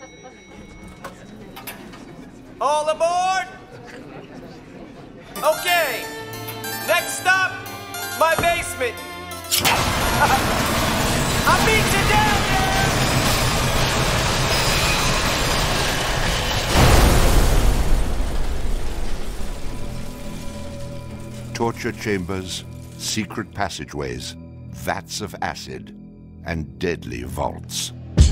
All aboard? Okay. Next stop, my basement. I'll meet you down there. Torture chambers, secret passageways, vats of acid, and deadly vaults.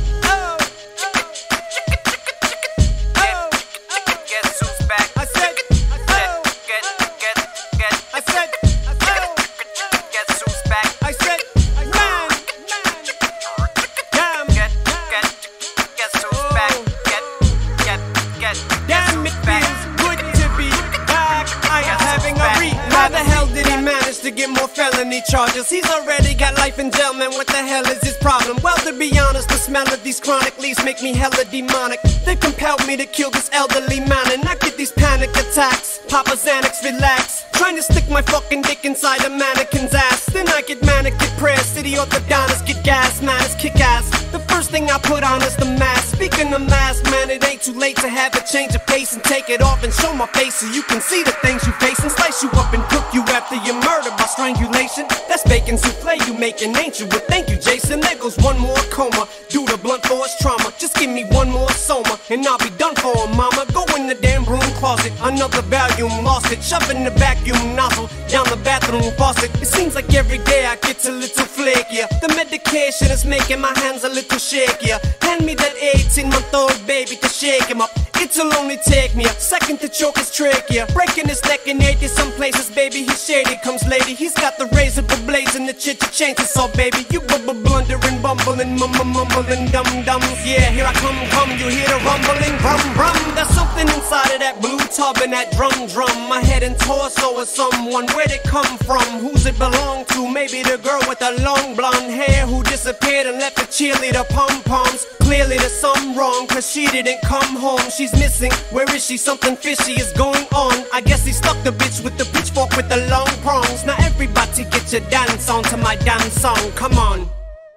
Charges. He's already got life in jail, man. What the hell is his problem? Well, to be honest, the smell of these chronic leaves make me hella demonic. They compelled me to kill this elderly man, and I get these panic attacks. Papa Xanax, relax. Trying to stick my fucking dick inside a mannequin's ass. Then I get manic, get prayer, city orthodontists get gas, man, it's kick ass. The first thing I put on is the mask. Speaking of mask, man, it ain't too late to have a change of pace and take it off and show my face so you can see the things you face and slice you up and cook you after you're murdered by strangulation. That's bacon souffle you making, ain't you? But thank you, Jason. There goes one more coma due to blunt force trauma. Just give me one more soma and I'll be done for, mama. Go in the damn broom closet, another volume, lost it. Shove in the vacuum nozzle down the bathroom faucet. It seems like every day I get a little flakier. The medication is making my hands a little shakier. Hand me that 18-month-old baby to shake him up. It'll only take me a second to choke his trachea. Breaking his neck in 80 some places, baby. He's shady, comes lady. He's got the razor, the blaze, and the chit-chat changes all, baby. You blundering, bumbling, mumbling, dum-dum. Yeah, here I come, you hear the rumbling, brum. There's something inside of that blue tub and that drum. My head and torso is someone. Where'd it come from? Who's it belong to? Maybe the girl with the long blonde hair who disappeared and left the cheerleader pom-poms. Clearly there's something wrong, cause she didn't come home. She's missing, where is she? Something fishy is going on. I guess he stuck the bitch with the pitchfork with the long prongs. Now everybody get your dance on to my dance song, come on.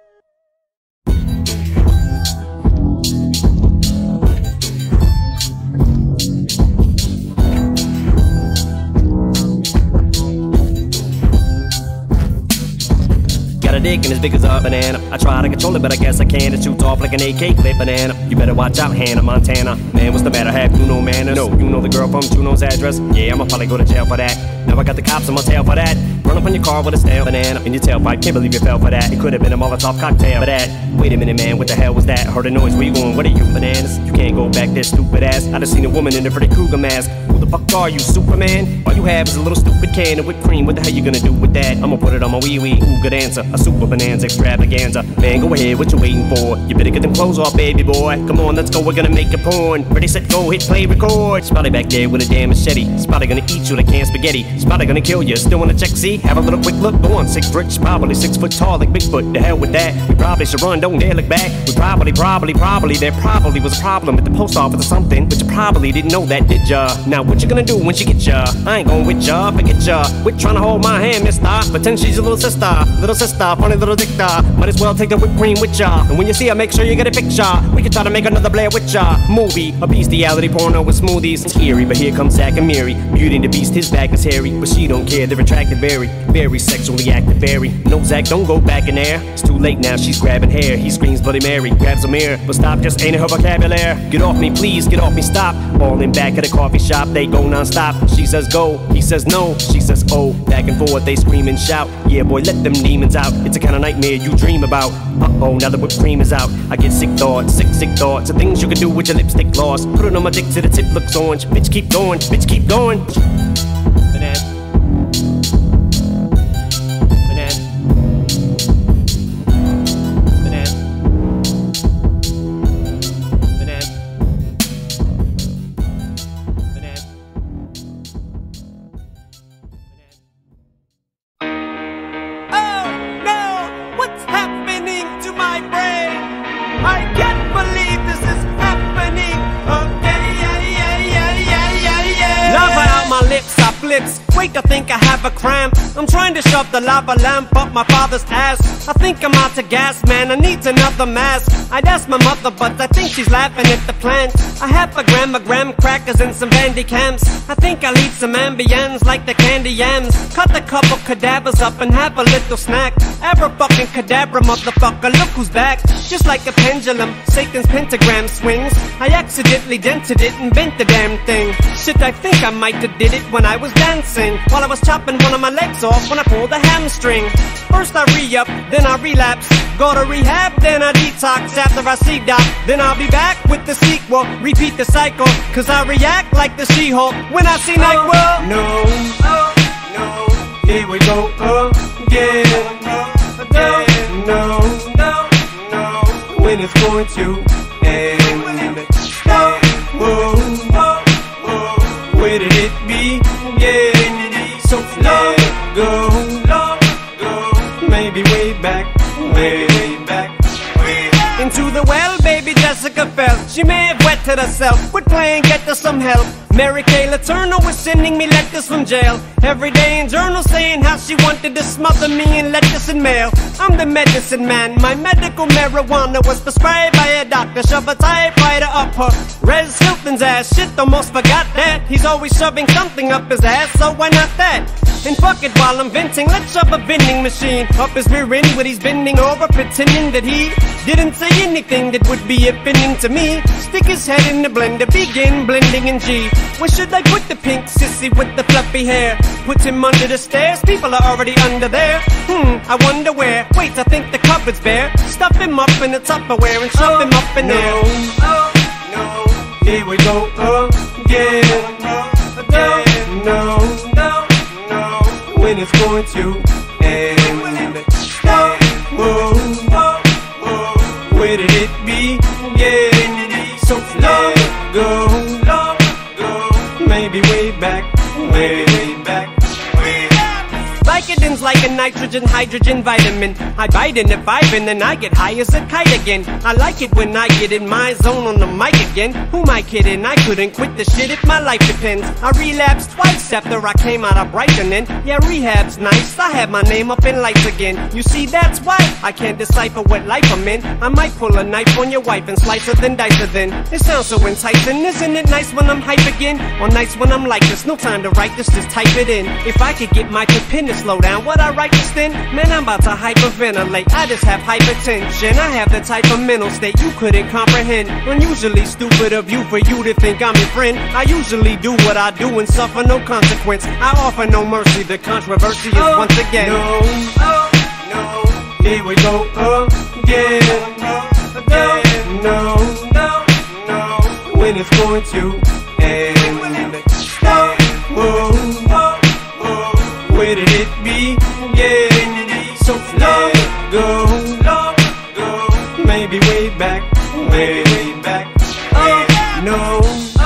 Got a dick and as big as a banana. I try to control it, but I guess I can't. It's too tall like an AK clip banana. You better watch out, Hannah Montana. Man, what's the matter? Have you no manners? No, you know the girl from Juno's address? Yeah, I'ma probably go to jail for that. Now I got the cops on my tail for that. Run up on your car with a stale banana in your tailpipe. Can't believe you fell for that. It could have been a Molotov cocktail for that. Wait a minute, man, what the hell was that? Heard a noise, where you going? What are you, bananas? You can't go back there, stupid ass. I just seen a woman in a Freddy Krueger mask. Who the fuck are you, Superman? All you have is a little stupid can of whipped cream. What the hell you gonna do with that? I'ma put it on my wee-wee. Ooh, good answer. A super bonanza extravaganza. Man, go ahead, what you waiting for? You better get them clothes off, baby boy. Come on, let's go, we're gonna make a porn. Ready, set, go, hit, play, record. Spotty back there with a damn machete. Spotty gonna eat you like canned spaghetti. Spotty gonna kill you. Still wanna check, see? Have a little quick look. Go on, 6 rich, probably 6 foot tall like Bigfoot. The hell with that. We probably should run, don't dare look back. We probably, there probably was a problem at the post office or something. But you probably didn't know that, did ya? Now what you gonna do when she get ya? I ain't going with ya, forget ya. Quit trying to hold my hand, mister. Pretend she's your little sister, funny little dicta. Might as well take the whipped cream with ya. And when you see her, make sure you get a picture. We can try to make another Blair with ya movie, a bestiality porno with smoothies. It's eerie, but here comes Zack and Mary. Beauty and the Beast, his back is hairy, but she don't care. They're attracted, very, very sexually active, very. No, Zack, don't go back in there. It's too late now, she's grabbing hair. He screams Bloody Mary, grabs a mirror, but stop, just ain't in her vocabulary. Get off me, please, get off me, stop. All in back at a coffee shop, they go non-stop. She says go, he says no, she says oh. Back and forth, they scream and shout. Yeah, boy, let them demons out. It's a kind of nightmare you dream about. Uh-oh, now the whipped cream is out. I get sick thoughts, sick thoughts. The things you can do with your lipstick gloss. Put it on my dick till the tip looks orange. Bitch, keep going, bitch, keep going. Banana. Wait, I think I have a cramp. I'm trying to shove the lava lamp up my father's ass. I think I'm out to gas, man, I need another mask. I'd ask my mother, but I think she's laughing at the plans. I have a graham crackers and some bandy cams. I think I'll eat some ambience like the candy yams. Cut a couple cadavers up and have a little snack. Abracadabra, motherfucker, look who's back. Just like a pendulum, Satan's pentagram swings. I accidentally dented it and bent the damn thing. Shit, I think I might have did it when I was dancing, while I was chopping one of my legs off when I pulled a hamstring. First I re-up, then I relapse. Go to rehab, then I detox. After I see doc, then I'll be back with the sequel. Repeat the cycle, cause I react like the She-Hulk when I see Night World. No, no, here we go again. No, when it's going to end. Whoa, where did it begin? So let go, maybe way back, into the well, baby Jessica fell. She may have wetted herself with playing Get to Some Help. Mary Kay Letourneau was sending me letters from jail. Every day in journals saying how she wanted to smother me in letters and mail. I'm the medicine man, my medical marijuana was prescribed by a doctor. Shove a typewriter up her Res Hilton's ass. Shit, almost forgot that. He's always shoving something up his ass, so why not that? And fuck it, while I'm venting, let's shove a vending machine up his rear end when he's bending over, pretending that he didn't say anything that would be offending to me. Stick his head in the blender, begin blending in G. Where should I put the pink sissy with the fluffy hair? Put him under the stairs, people are already under there. I wonder where. Wait, I think the cupboard's bare. Stuff him up in the Tupperware and shove him up in there. No, here we go again. No, when it's going to end. Where did it begin? So let go, maybe way back. Vicodin's like a nitrogen, hydrogen vitamin. I bite in the vibe and then I get high as a kite again. I like it when I get in my zone on the mic again. Who am I kidding? I couldn't quit the shit if my life depends. I relapsed twice after I came out of Brighton and yeah, rehab's nice. I have my name up in lights again. You see, that's why I can't decipher what life I'm in. I might pull a knife on your wife and slice her then dice her then. It sounds so enticing, isn't it nice when I'm hype again? Or nice when I'm like this, no time to write this, just type it in. If I could get my pen to slow down, would I write this then? Man, I'm about to hyperventilate. I just have hypertension. I have the type of mental state you couldn't comprehend. Unusually stupid of you for you to think I'm your friend. I usually do what I do and suffer no consequence. I offer no mercy. The controversy is once again. No, here we go again. No, when it's going to end. Where did it begin? So let go, maybe way back. No.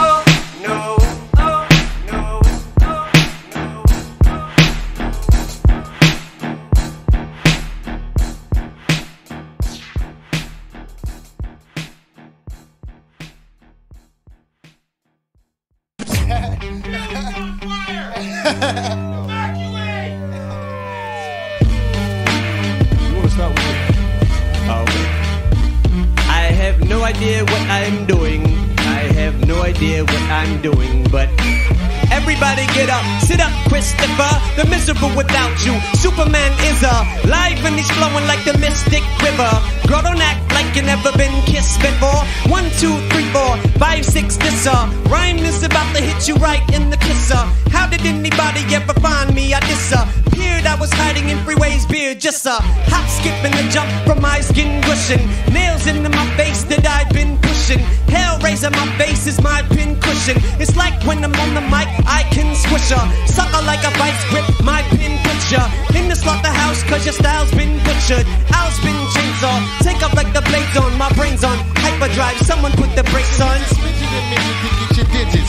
I have no idea what I'm doing. I have no idea what I'm doing, but everybody get up, sit up, Christopher. They're miserable without you. Superman is alive and he's flowing like the Mystic River. Girl, don't act like you never been kissed before. 1, 2, 3, 4, 5, 6, this rhyme is about to hit you right in the kisser. How did anybody ever find me? I disappeared. I was hiding in freeways, beard, just a hop, skip, and a jump from my skin cushion. Nails into my face that I've been pushing. Hellraiser, my face is my pin cushion. It's like when I'm on the mic, I can squish her. Sucker like a vice grip, my pin picture. In the slaughterhouse, cause your style's been butchered. I'll spin chainsaw, take up like the blades on. My brain's on hyperdrive, someone put the brakes on. Switch it and make it to get your digits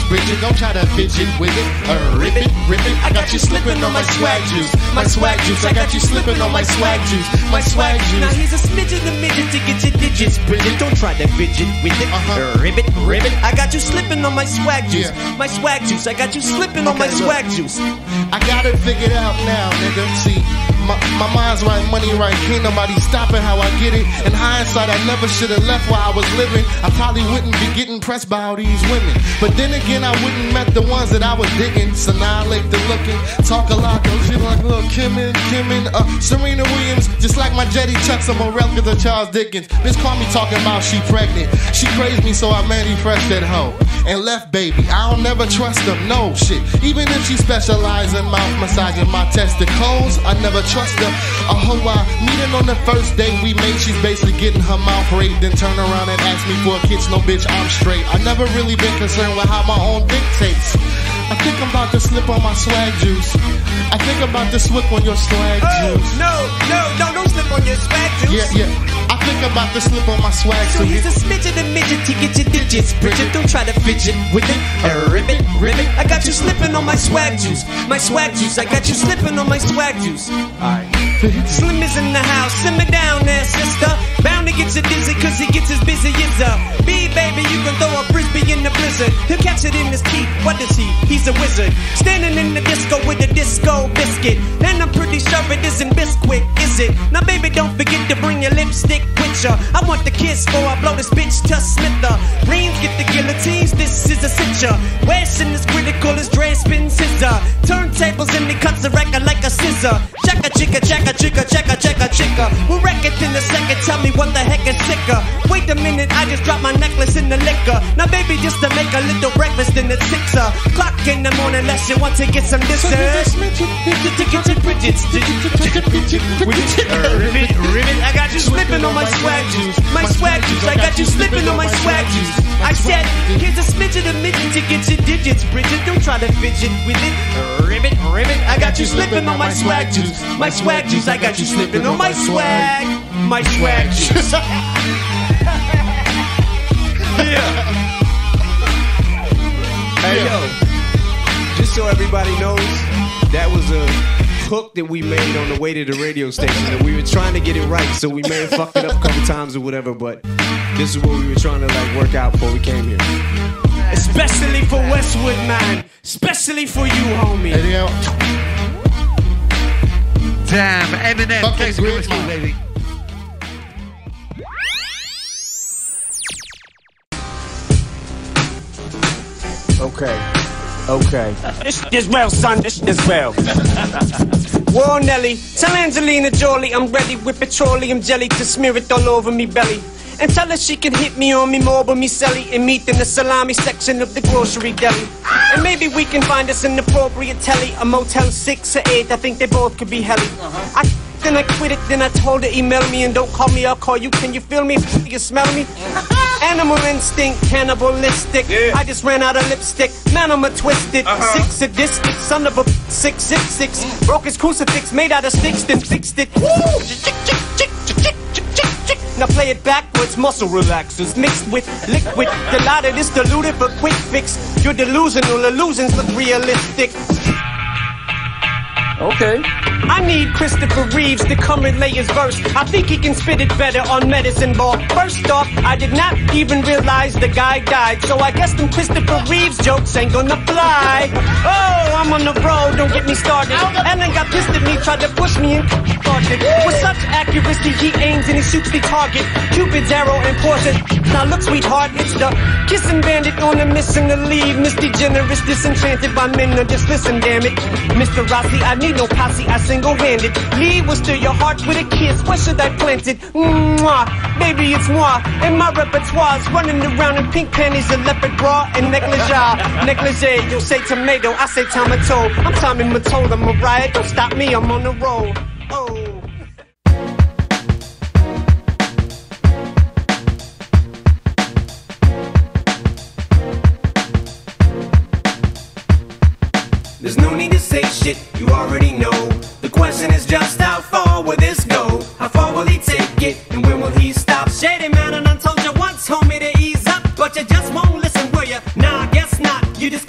Bridget, don't try to fidget with it. Rip it, rip it. I got you slipping on my swag juice. My swag juice. I got you slipping on my swag juice. My swag juice. Now here's a smidget, a midget to get your digits. Bridget, don't try to fidget with it. Ribbit, ribbit. I got you slipping on my swag juice. My swag juice. I got you slipping on my swag juice. I got it figured out now, nigga. See, my mind's right, money right. Can't nobody stopping how I get it. In hindsight, I never should have left while I was living. I probably wouldn't be getting pressed by all these women. But then again, I wouldn't met the ones that I was digging. So now I like the looking, talk a lot, those shit like little Kim and Serena Williams. Just like my Jetty Chucks, I'm a relic of Charles Dickens. Bitch call me talking about she pregnant. She crazed me, so I manifest that hoe and left baby. I don't never trust them, no shit. Even if she specializes in mouth massaging my testicles, I never trust her. A hoe I meeting on the first day we made, she's basically getting her mouth raped, then turn around and ask me for a kiss. No bitch, I'm straight. I never really been concerned with how my own dick tastes. I think I'm about to slip on my swag juice. I think I'm about to slip on your swag juice. No, don't slip on your swag juice. Yeah. I think I'm about to slip on my swag. So here's a smidget, a midget to get your digits. Bridget, don't try to fidget with it. Ribbit, ribbit. I got you slipping on my swag juice. My swag juice. I got you slipping on my swag juice. Alright. Slim is in the house, simmer down there, sister. Bound to get you dizzy, cause he gets as busy as a bee, baby. You can throw a frisbee in the blizzard. He'll catch it in his teeth. What is he? He's a wizard. Standing in the disco with a disco biscuit. And I'm pretty sure it isn't Bisquick, is it? Now, baby, don't forget to bring your lipstick with ya. I want the kiss before I blow this bitch to Smither. Greens get the guillotines, this is a cincher. Wesson is critical as Dre spin scissor. Turntables and he cuts the record like a scissor. Checka, chicka, checka, chicka, checka, checka, chicka. We'll wreck it in a second, tell me what the heck is sicker. Wait a minute, I just dropped my necklace in the liquor. Now baby, just to make a little breakfast in the sixer. Clock in the morning, unless you want to get some distance. Ribbit, I got you slipping on my swag juice. My swag juice, I got you slipping on my swag juice. I said, here's a smidget, a midget to get your digits. Bridget, don't try to fidget with it. Ribbit, I got you slipping on my swag juice. My swag juice, I got you slipping on my swag. My swag juice. Yeah. Hey yo, just so everybody knows, that was a hook that we made on the way to the radio station, and we were trying to get it right, so we may have fucked it up a couple times or whatever, but this is what we were trying to like work out before we came here. Especially for Westwood, man. Especially for you, homie. Hey, yo. Damn, Eminem. Okay, great, baby. Okay. This well, son, this well. Whoa, Nelly, tell Angelina Jolie I'm ready with petroleum jelly to smear it all over me belly. And tell her she can hit me on me mobile, me celly, and meet in the salami section of the grocery deli. And maybe we can find us an appropriate telly, a Motel 6 or 8, I think they both could be helly. Then I quit it, then I told her email me and don't call me, I'll call you, can you feel me? You smell me? Animal instinct, cannibalistic. I just ran out of lipstick, man I'm a twisted. Sick sadistic, son of a 666. Broke his crucifix, made out of sticks, then fixed it. Now play it backwards, muscle relaxers mixed with liquid. Delighted, it's diluted for quick fix. You're delusional, illusions look realistic. Okay. I need Christopher Reeves to come and lay his verse. I think he can spit it better on Medicine Ball. First off, I did not even realize the guy died, so I guess them Christopher Reeves jokes ain't gonna fly. Oh, I'm on the road, don't get me started. Ellen got pissed at me, tried to push me and started. With such accuracy, he aims and he shoots the target. Cupid's arrow and poison. Now look, sweetheart, it's the kissing bandit on a mission to leave. Misty generous, disenchanted by men. Now just listen, damn it. Mr. Rossi, I need no posse, I single-handed. Lead was to your heart with a kiss. Where should I plant it? Mwah, baby, it's moi. And my repertoire's running around in pink panties, a leopard bra, and negligee. Negligee, you say tomato, I say tomato. I'm Tommy Mottola, Mariah, don't stop me, I'm on the roll. Oh. There's no need to say shit, you already know. The question is just how far will this go? How far will he take it, and when will he stop? Shady man, and I told you once, homie, to ease up, but you just won't listen, will ya? Nah, I guess not. You just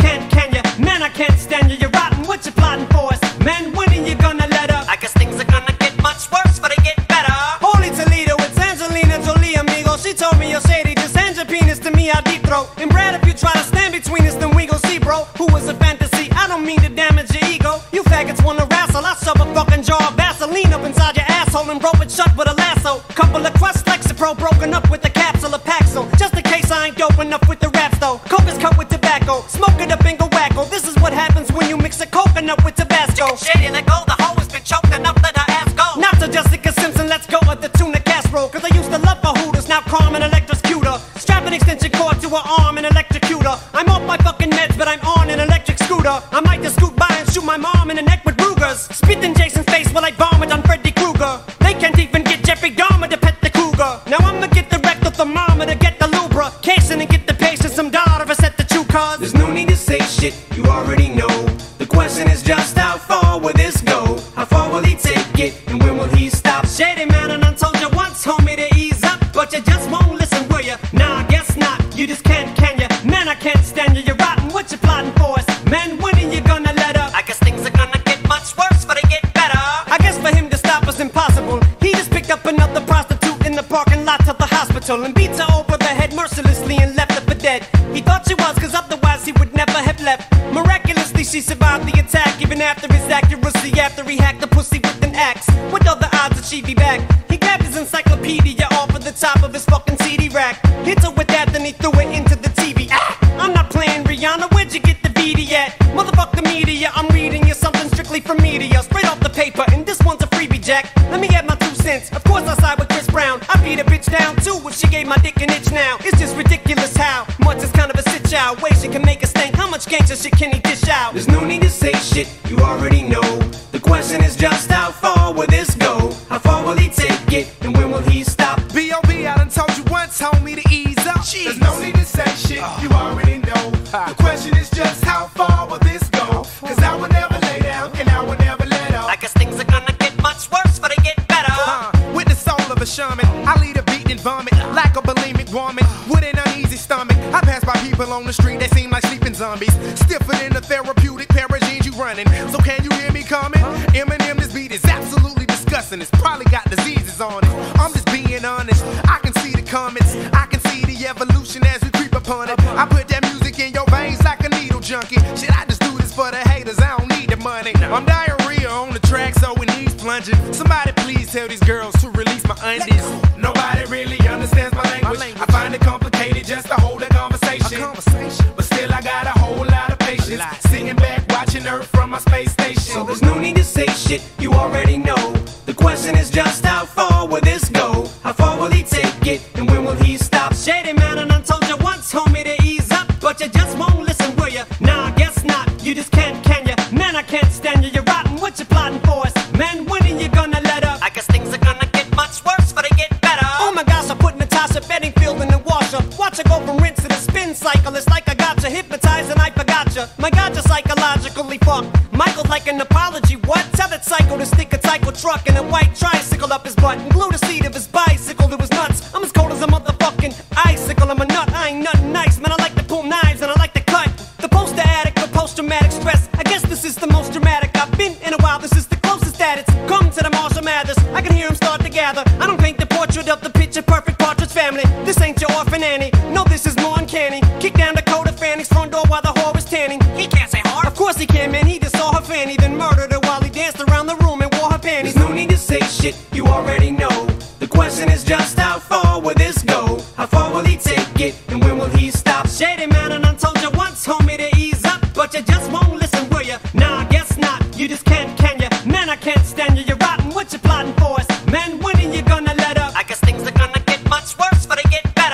me I'll deep throat. And Brad, if you try to stand between us, then we gon' see, bro. Who was a fantasy? I don't mean to damage your ego. You faggots wanna wrestle, I shove a fucking jar of Vaseline up inside your asshole and rope it shut with a lasso. Couple of crusts, Lexapro, broken up with a capsule of Paxil. Just in case I ain't dope enough with the raps though. Coke is cut with tobacco, smoke it up and go wacko. This is what happens when you mix a coconut with Tabasco. Shady, let go, the hoe has been choked enough, let her ass go. Not to Jessica Simpson, let's go at the tuna casserole. Cause I used to love her hooters, now Carmen electrocutor. Strap an extension cord to her arm and electrocute her. I'm off my fucking meds, but I'm on an electric scooter. I might just scoot by and shoot my mom in the neck with Rugers. Spit in Jason's face while I vomit on Freddy Krueger. They can't even get Jeffrey Dahmer to pet the cougar. Now I'ma get the rectal thermometer, get the lubrication and get the patient some daughter set the chew. Cause there's no need to say shit, you already know. The question is just how far will this go? How far will he take it and when will he stop? Shady man, and I told you once, homie, to ease up, but you just won't listen, will ya? Nah, I guess not, you just can't, can ya? Man, I can't stand you, you're rotten, what you plotting for us? Man, when are you gonna let up? I guess things are gonna get much worse, but they get better. I guess for him to stop is impossible. He just picked up another prostitute in the parking lot of the hospital and beat her over the head mercilessly and left her for dead. He thought she was, cause otherwise he would never have left. Miraculously she survived the attack, even after his accuracy, after he hacked the pussy with an axe. What are the odds that she'd be back? He grabbed his encyclopedia off of the top of his fucking CD rack, hit her with that, then he threw it into the TV. I'm not playing Rihanna, where'd you get the VD at? Motherfuck the media, I'm reading you something strictly from media, straight off the paper, and this one's a freebie, Jack. Let me add my 2 cents, of course I side with Chris Brown. I beat a bitch down too if she gave my dick an itch now. It's just ridiculous how much is kind of a sit out. Way she can make a stink, how much gangster shit can he dish out? There's no need to say shit, you already know. The question is just how far will this go? How far will he take it and when will he stop? B.o.B, I done told you once, homie, to ease up. There's no need to say shit, you already know. The question is just how far will this go? Cause I will never lay down and I will never let up. I guess things are gonna get much worse, but they get better. With the soul of a shaman, I lead a beat and vomit like a bulimic woman with an uneasy stomach. I pass by people on the street, they seem like sleeping zombies, stiffer than the therapeutic pair of jeans you running. So can you hear me coming? Eminem, this beat is absolutely disgusting. It's probably got diseases on it. I'm just being honest. I can see the comments, I can see the evolution as we creep upon it. I put that music in your veins like a needle junkie. Shit, I just do this for the haters, I don't need the money. I'm diarrhea on the track, so it needs plunging. Somebody please tell these girls to release my undies. Nobody really understands my language. I find it complicated just to hold a conversation. But still I got a whole lot of patience, sitting back watching Earth from my space station. So there's no need to say shit, you already know. The question is just how far will this go? How far will he take it and when will he stop? Shady man, and I told you once, homie, to ease up, but you just won't listen, will ya? Nah, I guess not, you just can't, can ya? Man, I can't stand you, you're rotten, what you plotting for us? Man, when are you gonna let up? I guess things are gonna get much worse, but they get better. Oh my gosh, I put Natasha Bedingfield in the washer. Watch her go from rinse to the spin cycle. It's like I got you hypnotized and I forgot you. My God, you're psychologically fucked. Michael's like an apology, what? Tell that psycho to stick a psycho truck and a white tricycle up his butt and glue the seat of his bicycle to his nuts. I'm as cold as a motherfucking icicle. I'm a nut, I ain't nothing nice, man. I like to pull knives and I like to cut. The poster addict for post-traumatic stress. I guess this is the most dramatic I've been in a while. This is the closest that it's come to the MarioMathers. I can hear him start to gather. I don't paint the portrait of the picture perfect Partridge Family. This ain't your orphan Annie. No, this is more uncanny. Kick down Dakota Fanny's front door while the whore is tanning. He can't say whore. Of course he can, man. He just saw her fanny, then murdered her while he danced around the room and wore her panties. There's no need to say shit, you already know. The question is just how far will this go? How far will he take it and when will he stop? Shady man, and I told you once, homie, to ease up, but you just won't listen, will ya? Nah, I guess not, you just can't, can ya? Man, I can't stand you, you're rotten, what you plotting for us? Man, when are you gonna let up? I guess things are gonna get much worse, but they get better.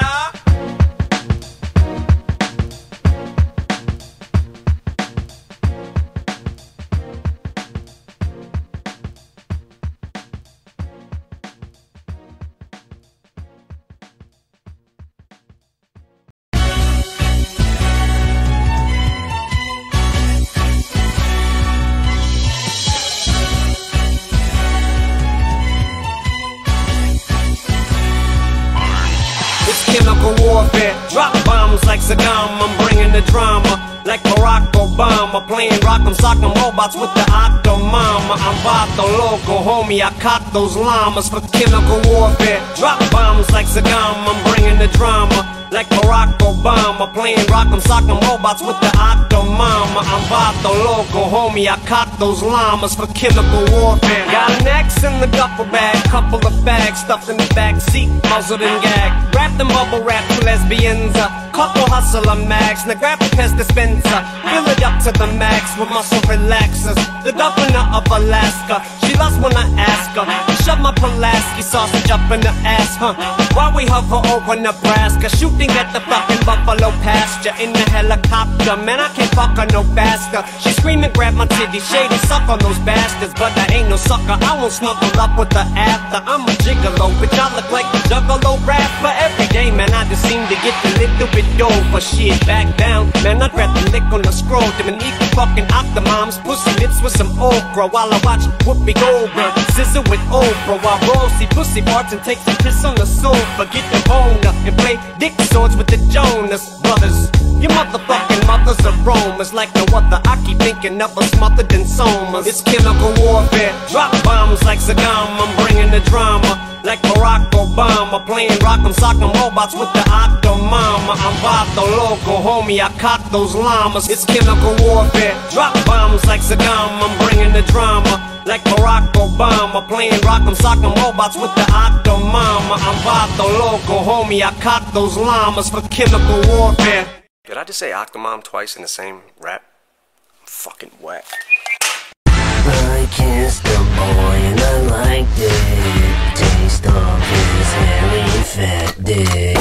Chemical warfare, drop bombs like Saddam. I'm bringing the drama like Barack Obama. Playing rock'em sock'em robots with the octo mama. I'm Vato Loco, homie, I caught those llamas for chemical warfare. Drop bombs like Saddam, I'm bringing the drama like Barack Obama, playing rock'em sock'em robots with the Octomama. I'm Vato Loco, homie, I cock those llamas for chemical warfare. Got an axe in the duffel bag, couple of bags stuffed in the back seat, muzzled and gagged. Wrapped in bubble wrap, two lesbians, couple hustler mags. Now grab the pest dispenser, fill it up to the max with muscle relaxers. The governor of Alaska, she loves when I ask her. Shove my Pulaski sausage up in the ass, while we hover over Nebraska, shooting at the fucking buffalo pasture in the helicopter. Man, I can't fuck her no faster. She screaming, grab my titty, Shady, suck on those bastards. But I ain't no sucker, I won't snuggle up with her after. I'm a gigolo, bitch, I look like the juggalo rapper. Every day, man, I just seem to get a little bit over. Shit, back down, man, I'd rather lick on the scroll than eat the fucking Octomom's pussy lips with some okra. While I watch Whoopi Goldberg scissor with Oprah, while Rosie pussy parts and takes a piss on the sofa. Get the boner and play dick swords with the Jonas Brothers. Your motherfucking mothers are roamers like no other. I keep thinking of us smothered in somas. It's chemical warfare, drop bombs like Saddam. I'm bringing the drama like Barack Obama, playing rock'em sock'em robots with the Octomama. I'm Vato Loco, homie, I cock those llamas. It's chemical warfare, drop bombs like Saddam. I'm bringing the drama like Barack Obama, playing rock'em sock'em robots with the Octomama. I'm Vato Loco, homie, I cock those llamas for chemical warfare. Did I just say Octomom twice in the same rap? I'm fucking wet. I kissed the boy and I liked it. Taste of his hairy fat dick.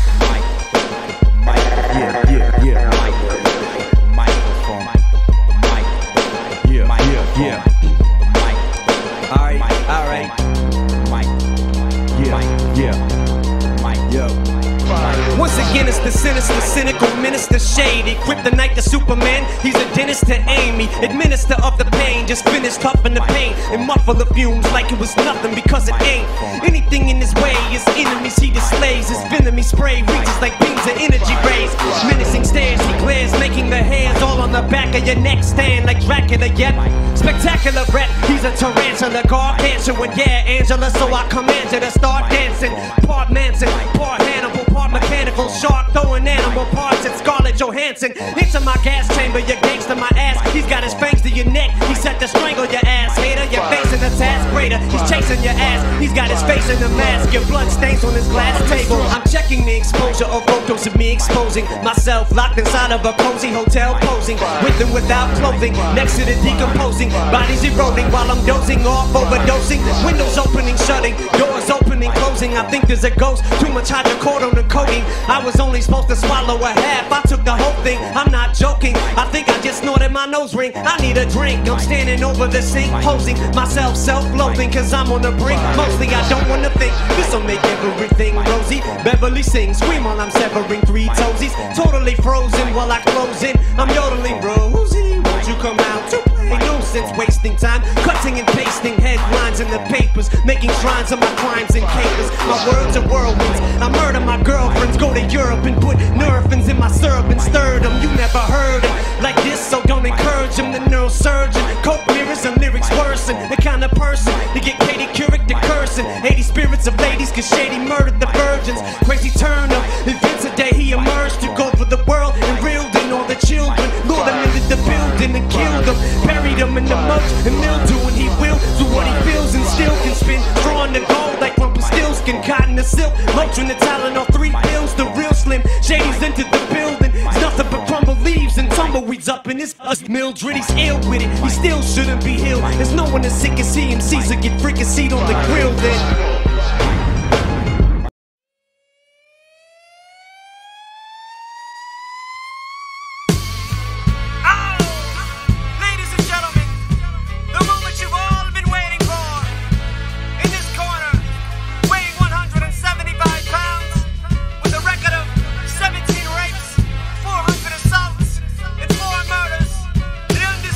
Once again, it's the sinister, cynical minister Shady. Kryptonite to Superman, he's a dentist to Amy. Administer of the pain, just finish toughen the pain and muffle the fumes like it was nothing because it ain't. Anything in his way, his enemies he displays. His venomous spray reaches like beams of energy rays. Menacing stares, he glares, making the hairs all on the back of your neck stand like Dracula. Yet spectacular rat, he's a tarantula, gargantuan. Yeah, Angela, so I command you to start dancing. Part Manson, part Hannibal, part mechanical shark throwing animal parts at Scarlett Johansson. Into my gas chamber, your gangster my ass. He's got his fangs to your neck, he's set to strangle your ass. Hater, you're facing a task greater. He's chasing your ass, he's got his face in the mask. Your blood stains on his glass table. I'm checking the exposure of photos of me exposing myself locked inside of a cozy hotel, posing with and without clothing, next to the decomposing bodies eroding while I'm dozing off, overdosing. Windows opening, shutting, doors opening, closing. I think there's a ghost, too much hydrocodone and codeine. I was only supposed to swallow a half, I took the whole thing, I'm not joking. I think I just snorted my nose ring, I need a drink. I'm standing over the sink, posing myself self-loathing, cause I'm on the brink. Mostly I don't wanna think, this'll make everything rosy. Beverly sings, scream while I'm severing three toesies. Totally frozen while I close in, I'm yodeling Rosie. Won't you come out to play? No sense wasting time, cutting and pasting headlines in the papers, making shrines of my crimes and capers. My words are whirlwinds, I murder my girlfriends, go to Europe and put Nerfins in my syrup and stirred them. You never heard it like this, so don't encourage him. The neurosurgeon, coke mirrors and lyrics worsen. The kind of person to get Katie Couric to cursing 80 spirits of ladies, cause Shady murdered the virgins. Crazy turn of events, a day he emerged to go for the world and reeled in all the children. Lured them into the building and killed them, buried them in the much and mildew, and he will do what he feels and still can spin. Drawing the gold like Rumpelstiltskin, cotton to silk, Motrin the Tylenol, 3 pills, the real slim. Shady's entered the building, it's nothing but crumble leaves and tumbleweeds up in his Mildred. He's ill with it, he still shouldn't be healed. There's no one as sick as he, and Caesar get freaking seat on the grill then.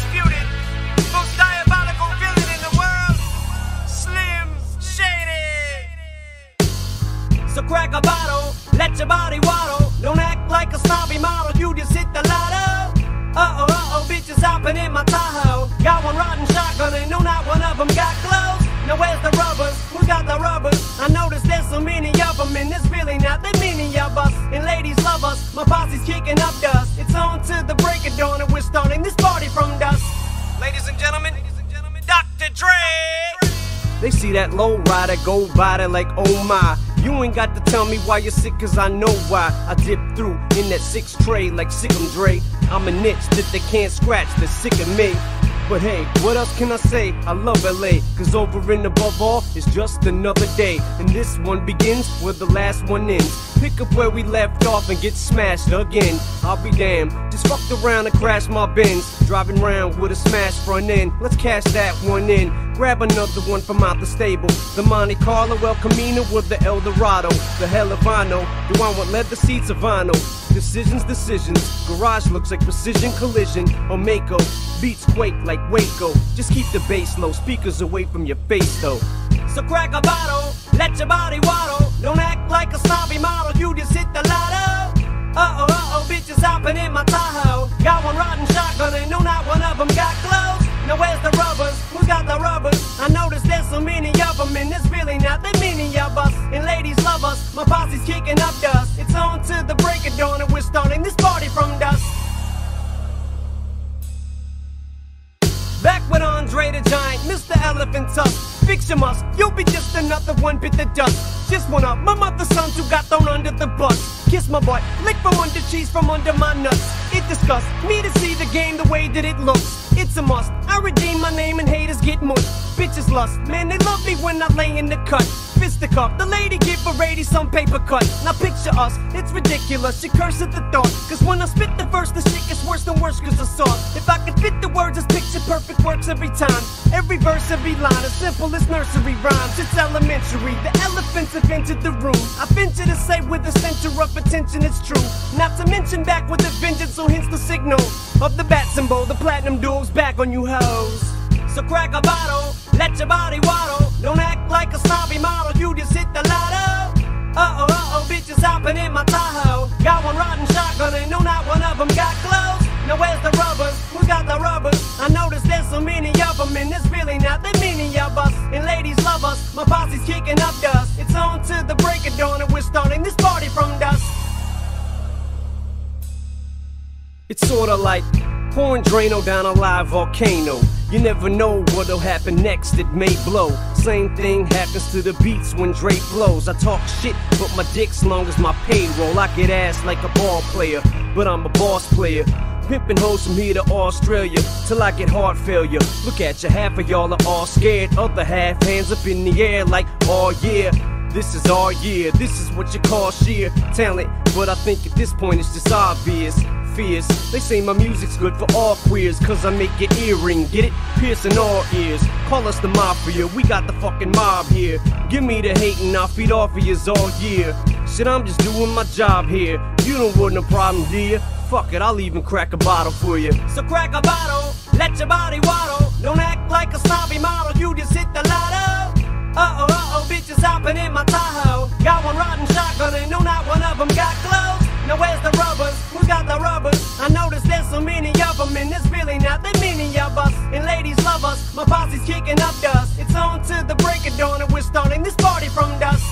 Shady! They see that low rider go by, they're like, oh my. You ain't got to tell me why you're sick, cause I know why. I dip through in that 6 tray like Sick'em Dre. I'm a niche that they can't scratch, they're sick of me. But hey, what else can I say? I love LA, cause over and above all, it's just another day. And this one begins where the last one ends. Pick up where we left off and get smashed again. I'll be damned, just fucked around and crashed my Benz. Driving around with a smash front end. Let's cash that one in. Grab another one from out the stable. The Monte Carlo, El Camino with the El Dorado. The hell if I know, do I want leather seats or vinyl? Decisions, garage looks like precision collision or Mako. Beats quake like Waco. Just keep the bass low, speakers away from your face though. So crack a bottle, let your body waddle. Don't act like a snobby model, you just hit the lotto. Uh-oh, bitches hopping in my Tahoe. Got one rotten shotgun and no, not one of them got clothes. Now where's the rubbers? Who got the rubbers? I noticed there's so many of them and there's really not that many of us. And ladies love us, my posse's kicking up dust. It's on to the break of dawn and we're starting this party from dusk. Back with Andre the Giant, Mr. Elephant Tusk. Fix your must, you'll be just another one bit of dust. Just one up, my mother's son who got thrown under the bus. Kiss my butt, lick from under cheese from under my nuts. It disgusts me to see the game the way that it looks. It's a must, I redeem my name and haters get mushed. Bitches lust, man they love me when I lay in the cut. Fisticuff, the lady give a lady some paper cut. Now picture us, it's ridiculous, she curse at the thought. Cause when I spit the verse, the shit gets worse than worse cause I saw it. If I could fit the words as picture perfect works every time. Every verse, every line, as simple as nursery rhymes. It's elementary, the elephants have entered the room. I venture to say with the center of attention it's true. Not to mention back with a vengeance, so hence the signal of the bat symbol, the platinum duel's back on you hoes. So crack a bottle, let your body waddle. Don't act like a snobby model, you just hit the lotto. Uh-oh, bitches hopping in my Tahoe. Got one rotten shotgun and no, not one of them got clothes. Now where's the rubbers? Who got the rubbers? I noticed there's so many of them and there's really not that many of us. And ladies love us, my posse's kicking up dust. It's on to the break of dawn and we're starting this party from dusk. It's sorta like pouring Drano down a live volcano. You never know what'll happen next, it may blow. Same thing happens to the beats when Dre flows. I talk shit, but my dick's long as my payroll. I get ass like a ball player, but I'm a boss player. Pimpin' hoes from here to Australia, till I get heart failure. Look at you, half of y'all are all scared. Other half hands up in the air like, oh yeah. This is our year, this is what you call sheer talent. But I think at this point it's just obvious. Fears, they say my music's good for all queers, cause I make your earring, get it? Piercing all ears. Call us the mafia, we got the fucking mob here. Give me the hate and I'll feed off of yours all year. Shit, I'm just doing my job here. You don't want no problem, do ya? Fuck it, I'll even crack a bottle for you. So crack a bottle, let your body waddle. Don't act like a snobby model, you just hit the lotto. Uh-oh, bitches hopping in my Tahoe. Got one rotten shotgun and no, not one of them got clothes. Now where's the rubbers? Who got the rubbers? I noticed there's so many of them and there's really not that many of us. And ladies love us, my posse's kicking up dust. It's on to the break of dawn and we're starting this party from dusk.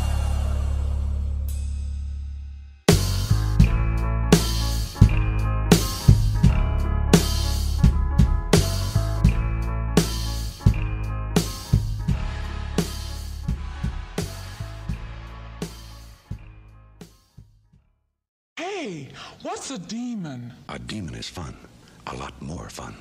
Hey, what's a demon? A demon is fun. A lot more fun.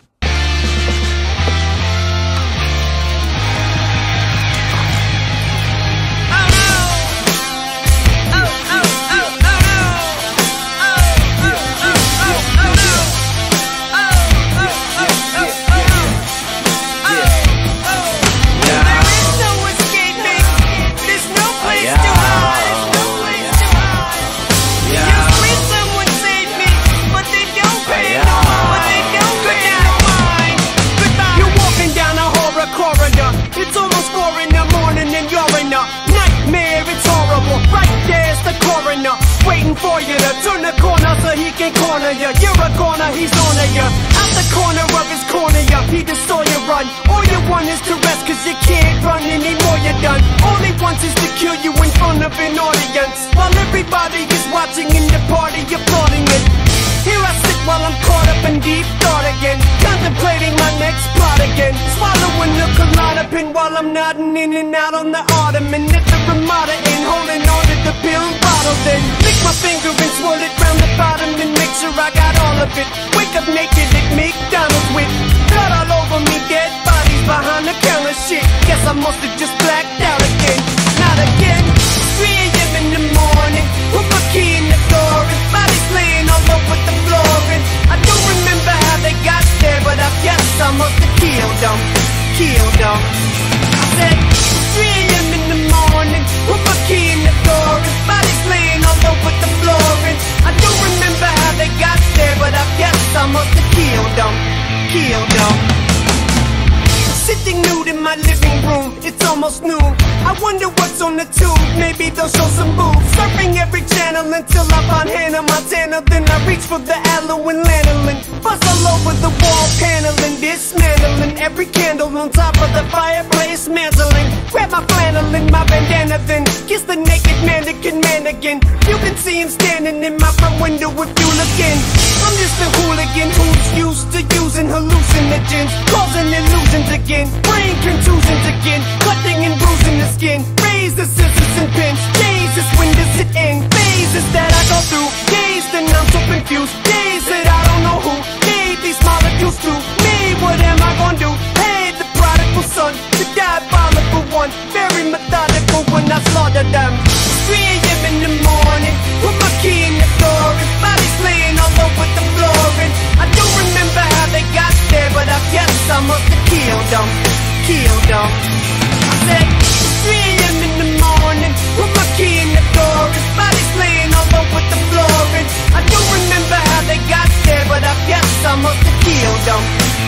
Waiting for you to turn the corner so he can corner you. You're a corner, he's on you. Out the corner of his corner, he just saw you run. All you want is to rest cause you can't run anymore, you're done. All he wants is to kill you in front of an audience, while everybody is watching in the party applauding it. Here I sit while I'm caught up in deep thought again, contemplating my next plot again, swallowing the Klonopin while I'm nodding in and out on the ottoman at the Ramada Inn, holding on to the pill bottle. Then lick my finger and swirl it round the bottom and make sure I got all of it. Wake up naked at McDonald's with blood all over me, dead bodies behind the counter. Shit, guess I must have just blacked out again. Not again. 3 a.m. in the morning, put my key in the door and bodies laying all over the floor. And I don't remember how they got there, but I guess I must have killed them. I said 3 a.m. in the morning, put my key in the door and bodies laying all over the floor. And I don't remember how they got there, but I guess I must have killed them. Sitting nude in my living room, it's almost noon. I wonder what's on the tube, maybe they'll show some boobs. Surfing every channel until I find Hannah Montana. Then I reach for the aloe and lanolin. Buzz all over the wall paneling, dismantling every candle on top of the fireplace, mantling. Grab my flannel and my bandana, then kiss the naked mannequin man again. You can see him standing in my front window if you look in. I'm just a hooligan who's used to using hallucinogens, causing illusions again. Brain contusions again, cutting and bruising the skin. Raise the scissors and pins. Jesus, when does it end? Phases that I go through, days that I'm so confused, days that I don't know who gave these molecules to me. What am I gonna do? Hey, the prodigal son, the diabolical one, very methodical when I slaughter them. 3 a.m. in the morning, put my key in the door and bodies laying all over the floor. And I don't remember how they got there, but I guess I must have killed them. I said 3 a.m. in the morning, put my key in the door and bodies laying all over the floor. And I don't remember how they got there, but I guess I must have killed them.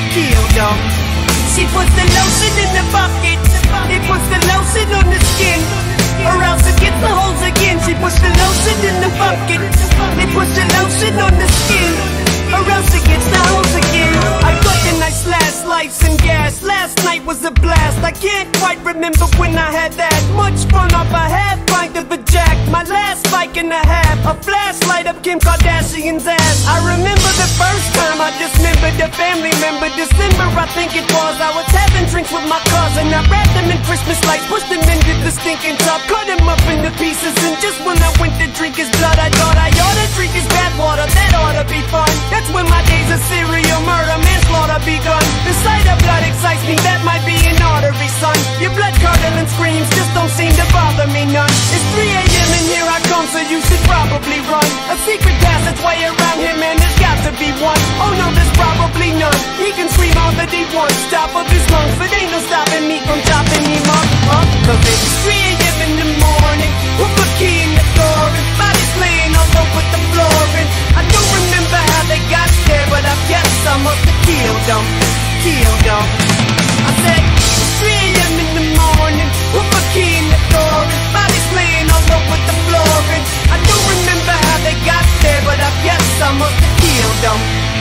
She puts the lotion in the bucket, it puts the lotion on the skin, or else it gets the holes again. She puts the lotion in the bucket, it puts the lotion on the skin, or else it gets the holes again. I got the nice last lights and gas. Last night was a blast. I can't quite remember when I had that much fun off a half pint of the Jack. My last bike and a half, a flashlight up Kim Kardashian's ass. I remember the first time I dismembered a family member. December I think it was. I was having drinks with my cousin. I wrapped them in Christmas lights, pushed them into the stinking tub, cut him up into pieces. And just when I went to drink his blood, I thought I ought to drink his bad water. That ought to be fun. That's when my days of serial murder, manslaughter begun. The sight of blood excites me, that might be an artery, son. Your blood curdling screams just don't seem to bother me none. It's 3 a.m. and here I come, so you should probably run. A secret passageway around here, man, there's got to be one. Oh no, there's probably none. He can scream all that he wants, top of his lungs, but ain't no stopping me from chopping him up. Cause it's 3 a.m. in the morning, put my key in the door and bodies laying all over the floor. And I don't remember how they got there, but I guess I must have killed them. I said 3 a.m. in the morning, put my key in the door and bodies laying all over the floor. And I don't remember how they got there, but I guess I must have killed them.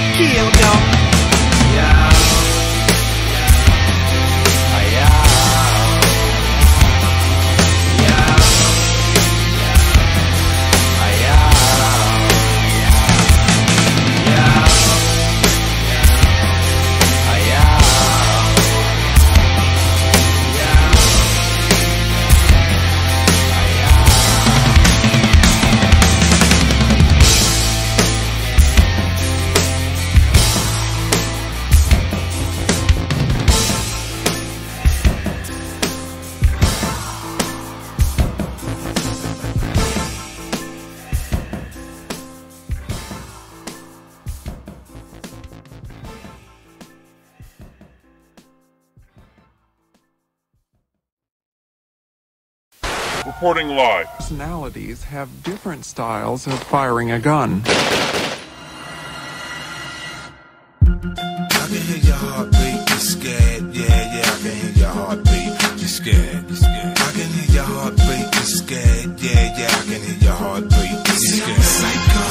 Reporting live. Personalities have different styles of firing a gun. I can hear your heartbeat, you're scared. Yeah, I can hear your heartbeat, you're scared. I can hear your heartbeat, you're scared. Yeah, I can hear your heartbeat, you're scared. Psycho,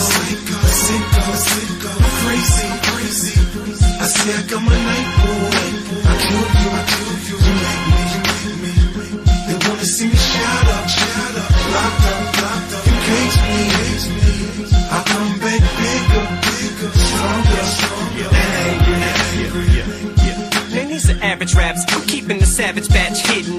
crazy. I say I got my night boy. I kill you, you make me. They wanna see me shut up, locked up, you cage me. I come back bigger, stronger, angry. Man, these are average raps. I'm keeping the savage batch hidden.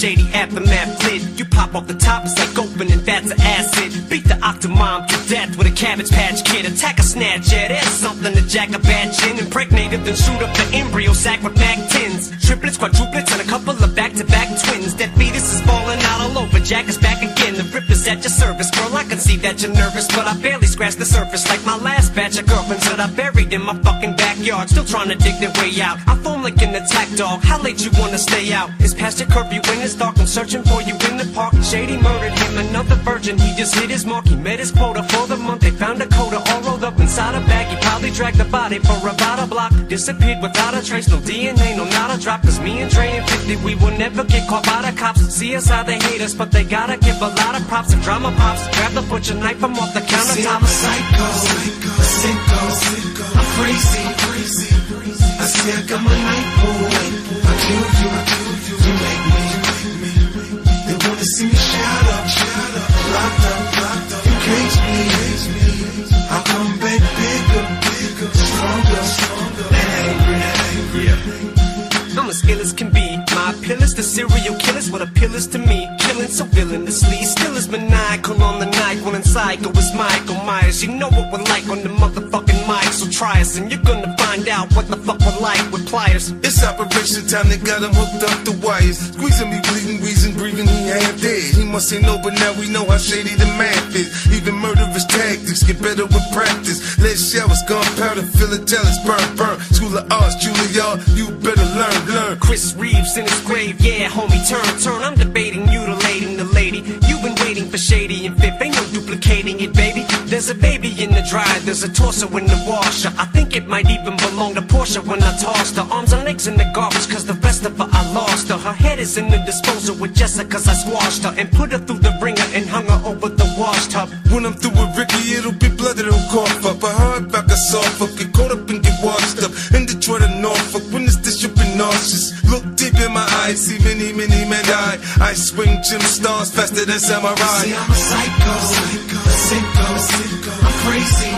Shady aftermath lid. You pop off the top, it's like opening vats of acid. Beat the octomom to death with a Cabbage Patch Kid. Attack a snatch, yeah, there's something to jack a bad chin. Impregnated, then shoot up the embryo sac with Mac 10s. Triplets, quadruplets, and a couple of back-to-back twins. That fetus is falling out all over. Jack is back again. The rip is at your service, girl. I can see that you're nervous, but I barely scratched the surface. Like my last batch of girlfriends that I buried in my fucking backyard, still trying to dig their way out. I form like an attack dog. How late you wanna stay out? It's past your curfew when it's dark. I'm searching for you in the park. Shady murdered him, another virgin. He just hit his mark. He met his quota for the month. They found a coda all rolled up inside a bag. He probably dragged the body for about a block. Disappeared without a trace. No DNA, no not a drop. Cause me and Dre and 50, we will never get caught by the cops. See us how they hate us, but they gotta give a lot of props. If drama pops, grab the butcher knife from off the countertop. See, I'm a psycho, a sicko, I'm crazy. I see I got my night boy. I kill you, you make me. They wanna see me shut up, locked up, you cage me. I'll come back bigger, stronger, angry. I'm as ill as can be. My appeal is to serial killers, what appeal is to me. Killing so villainously, still is maniacal on the night. When in psycho is Michael Myers. You know what we're like on the motherfucking mic. So try us and you're gonna find out what the fuck we're like with pliers. It's operation time, they got him hooked up the wires. Squeezing me, bleeding, wheezing, breathing, he half dead. He must say no, but now we know how shady the math is. Even murderous tactics get better with practice. Lead showers, gunpowder, philatelics, burn. School of Arts, Juilliard, you better learn. Chris Reeves in his grave, yeah, homie, turn. I'm debating, mutilating the lady. You've been waiting for Shady and Fifth, ain't no duplicating it, baby. There's a baby in the dryer, there's a torso in the washer. I think it might even belong to Portia when I tossed her. Arms and legs in the garbage, cause the rest of her I lost her. Her head is in the disposal with Jessica, cause I squashed her. And put her through the ringer and hung her over the wash tub. When I'm through with Ricky, it'll be blood that'll cough up. A hard back, a soft up, get caught up and get washed up. In Detroit and Norfolk, when it's this, you'll be nauseous. Look deep in my eyes, see many men die. I swing gym stars faster than samurai. See, I'm a psycho, a sicko, I'm crazy.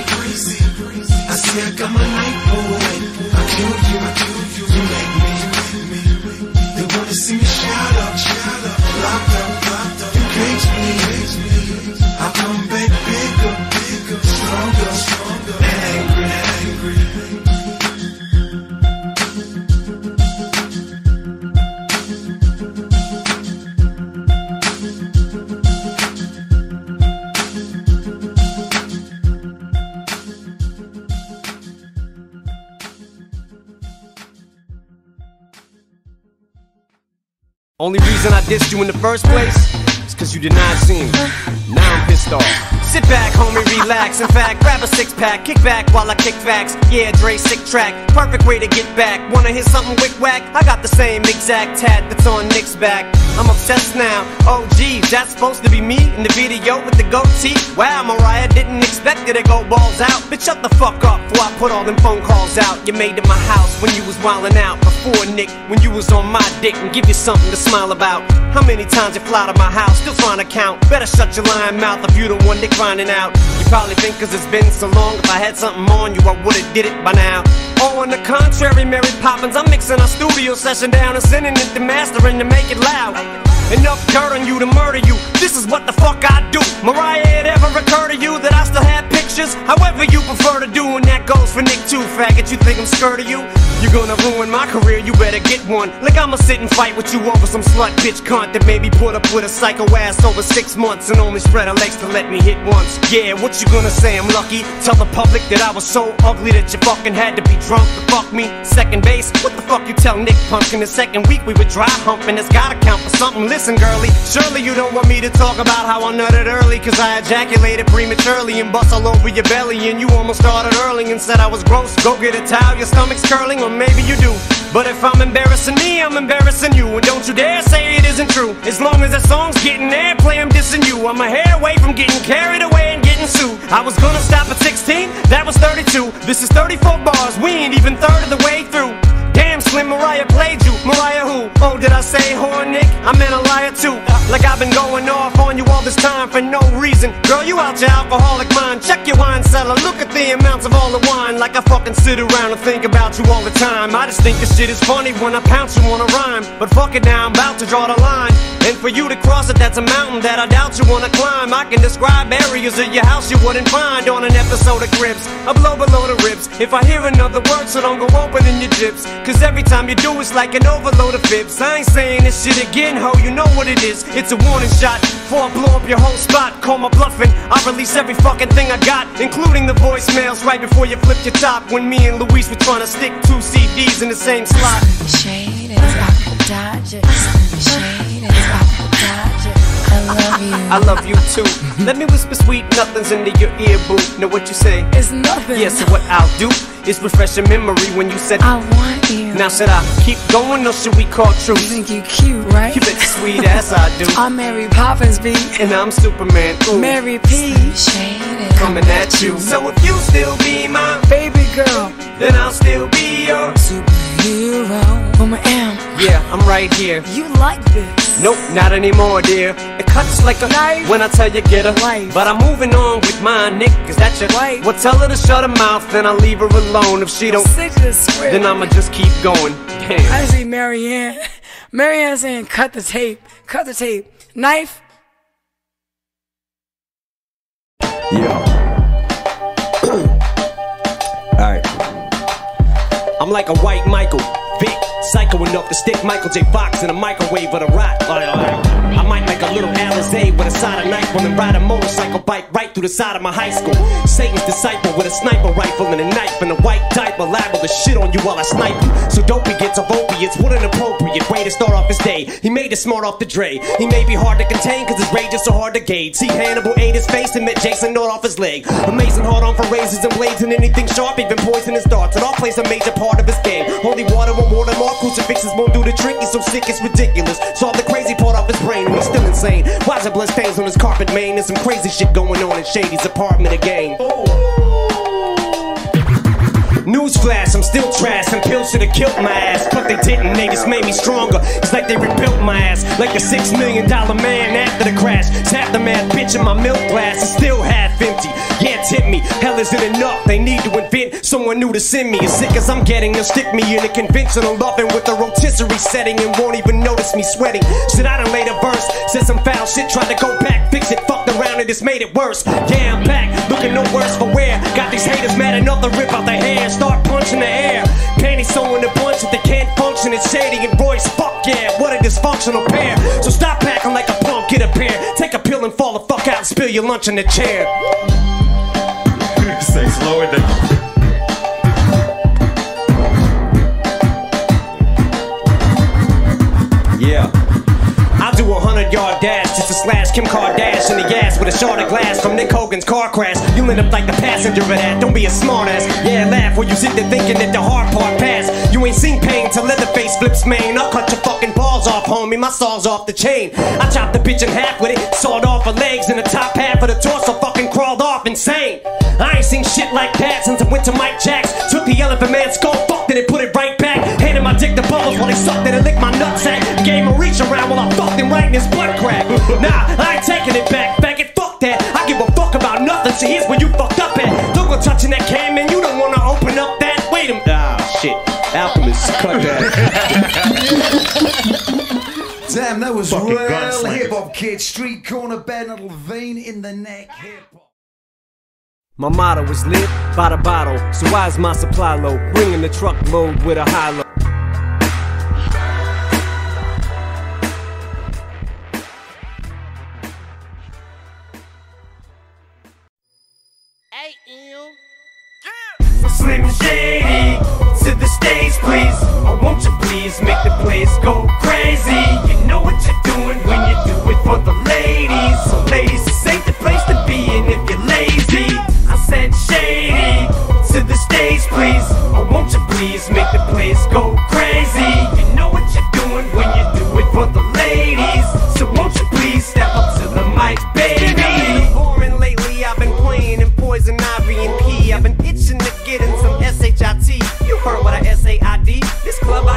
I see I got my night boy. I kill you, you make me. They wanna see me shut up, locked up, you cage me. I come back bigger, stronger, angry. Only reason I dissed you in the first place is cause you did not see me. Now I'm pissed off. Sit back, homie, relax. In fact, grab a six-pack, kick back while I kick facts. Yeah, Dre, sick track, perfect way to get back. Wanna hear something wick-whack? I got the same exact tat that's on Nick's back. I'm obsessed now. Oh, geez, that's supposed to be me in the video with the goatee? Wow, Mariah, didn't expect it to go balls out. Bitch, shut the fuck up before I put all them phone calls out. You made it my house when you was wildin' out. Before, Nick, when you was on my dick and give you something to smile about. How many times you fly to my house, still trying to count? Better shut your lying mouth if you the one Nick finding out. You probably think cause it's been so long, if I had something on you, I would've did it by now. Oh, on the contrary, Mary Poppins, I'm mixing our studio session down and sending it to mastering to make it loud. Enough dirt on you to murder you, this is what the fuck I do. Mariah, it ever occur to you that I still have pictures? However you prefer to do, and that goes for Nick too, faggot. You think I'm scared of you? You're gonna ruin my career, you better get one. Like I'ma sit and fight with you over some slut bitch cunt that made me put up with a psycho ass over 6 months and only spread her legs to let me hit once. Yeah, what you gonna say, I'm lucky? Tell the public that I was so ugly that you fucking had to be drunk to fuck me. Second base, what the fuck you tell Nick Pumpkin? The second week we were dry humping, it's gotta count for something. Listen, girlie, surely you don't want me to talk about how I nutted early, cause I ejaculated prematurely and bust all over your belly, and you almost started early and said I was gross. Go get a towel, your stomach's curling, or maybe you do. But if I'm embarrassing me, I'm embarrassing you, and don't you dare say it isn't true. As long as that song's getting airplay, I'm dissing you. I'm a hair away from getting carried away and getting sued. I was gonna stop at 16, that was 32. This is 34 bars, we ain't even third of the way through. Damn, Slim, Mariah played you. Mariah who? Oh, did I say whore, Nick? I meant a liar too. Like I've been going off on you all this time for no reason. Girl, you out your alcoholic mind. Check your wine cellar, look at the amounts of all the wine. Like I fucking sit around and think about you all the time. I just think this shit is funny when I pounce you on a rhyme. But fuck it now, I'm about to draw the line. And for you to cross it, that's a mountain that I doubt you wanna climb. I can describe areas of your house you wouldn't find on an episode of Grips. I blow below the ribs. If I hear another word, so don't go opening your jips. Cause every time you do, it's like an overload of fibs. I ain't saying this shit again, ho, you know what it is. It's a warning shot, before I blow up your whole spot. Call my bluffing, I release every fucking thing I got, including the voicemails right before you flip your top. When me and Luis were trying to stick 2 CDs in the same slot. Shady, Apple Dodgers. Shady, Apple Dodgers. I love you. I love you too. Let me whisper sweet nothings into your ear, boo. Know what you say? It's nothing. Yeah, so what I'll do is refresh your memory when you said I want you. Now should I keep going or should we call truth? You think you cute, right? You bet your sweet ass I do. I'm Mary Poppins, B. And I'm Superman. Ooh. Mary P. Shady. Coming at you. So if you still be my baby girl, then I'll still be your superhero. Mama M. Yeah, I'm right here. You like this? Nope, not anymore, dear. It cuts like a knife when I tell you get a life. But I'm moving on with mine, Nick. Is that your wife? Well, tell her to shut her mouth, then I'll leave her alone. If she don't, then I'ma just keep going. Damn. I see Marianne. Marianne saying, cut the tape. Cut the tape. Knife. Yo. Alright. I'm like a white Michael Vick, psycho enough to stick Michael J. Fox in a microwave with a rock. I might make a little Alizé with a side of knife and then ride a motorcycle bike right through the side of my high school. Satan's disciple with a sniper rifle and a knife and a white diaper, liable to shit on you while I snipe you. So dopey gets of opiates, what an appropriate way to start off his day. He made it smart off the Dre. He may be hard to contain cause his rage is so hard to gauge. See Hannibal ate his face and met Jason gnawed off his leg. Amazing hard on for razors and blades and anything sharp, even poisonous darts. It all plays a major part of his game. Holy water won't water more, crucifixes won't do the trick. He's so sick it's ridiculous. Solve the crazy part off his brain and he's still insane. Why is there blood stains on his carpet, man? There's some crazy shit going on in Shady's apartment again. Newsflash, I'm still trash. Some pills should've killed my ass, but they didn't, they just made me stronger. It's like they rebuilt my ass, like a $6 million man after the crash. Tap the mad bitch in my milk glass, it's still half empty. Yeah, tip me, hell isn't enough. They need to invent someone new to send me. As sick as I'm getting, they'll stick me in a conventional loving with a rotisserie setting and won't even notice me sweating. Shit, I done laid a verse, said some foul shit, tried to go back, fix it, fucked around and just made it worse. Yeah, I'm back, looking no worse for wear. Got these haters mad enough to rip out their hair, start punching the air. Panties so in a bunch if they can't function. It's Shady and Royce, fuck yeah, what a dysfunctional pair. So stop acting like a punk, get a pair. Take a pill and fall the fuck out and spill your lunch in the chair. Say slower than. Yeah. I'll do a 100-yard dash just to slash Kim Kardashian in the ass with a shard of glass from Nick Hogan's car crash. You'll end up like the passenger of that, don't be a smartass. Yeah, laugh while you sit there thinking that the hard part passed. You ain't seen pain till Leatherface flips main. I'll cut your fucking balls off, homie, my saw's off the chain. I chopped the bitch in half with it, sawed off her legs and the top half of the torso fucking crawled off insane. I ain't seen shit like that since I went to Mike Jacks. Took the Elephant Man's skull, fucked it and put it right back. Handed my dick to Bubbles while he sucked it and licked my nutsack. Gave him a reach around while I fucked him right in his butt crack. Nah, I ain't taking it back, faggot, fuck that. I give a fuck about nothing, so here's where you fucked up at. Don't go touching that can, man, you don't wanna open up that. Wait a minute, ah, shit. Alchemist, cut that. Damn, that was fucking real hip-hop, kid. Street corner, Bernard Levine in the neck, hip-hop. My motto is lit by the bottle, so why is my supply low? Bringing the truckload with a high low. Slim and Shady, to the stage please. Or won't you please make the place go crazy? You know what you're doing when you do it for the ladies. So ladies, this ain't the place to be in if you're lazy. I said Shady, to the stage please. Or won't you please make the place go crazy? You know what you're doing when you do it for the ladies. So won't you please step up to the mic, baby? Boring lately, I've been playing in Poison Ivy and P. I've been itching to get in some SHIT. You heard what I SAID. This club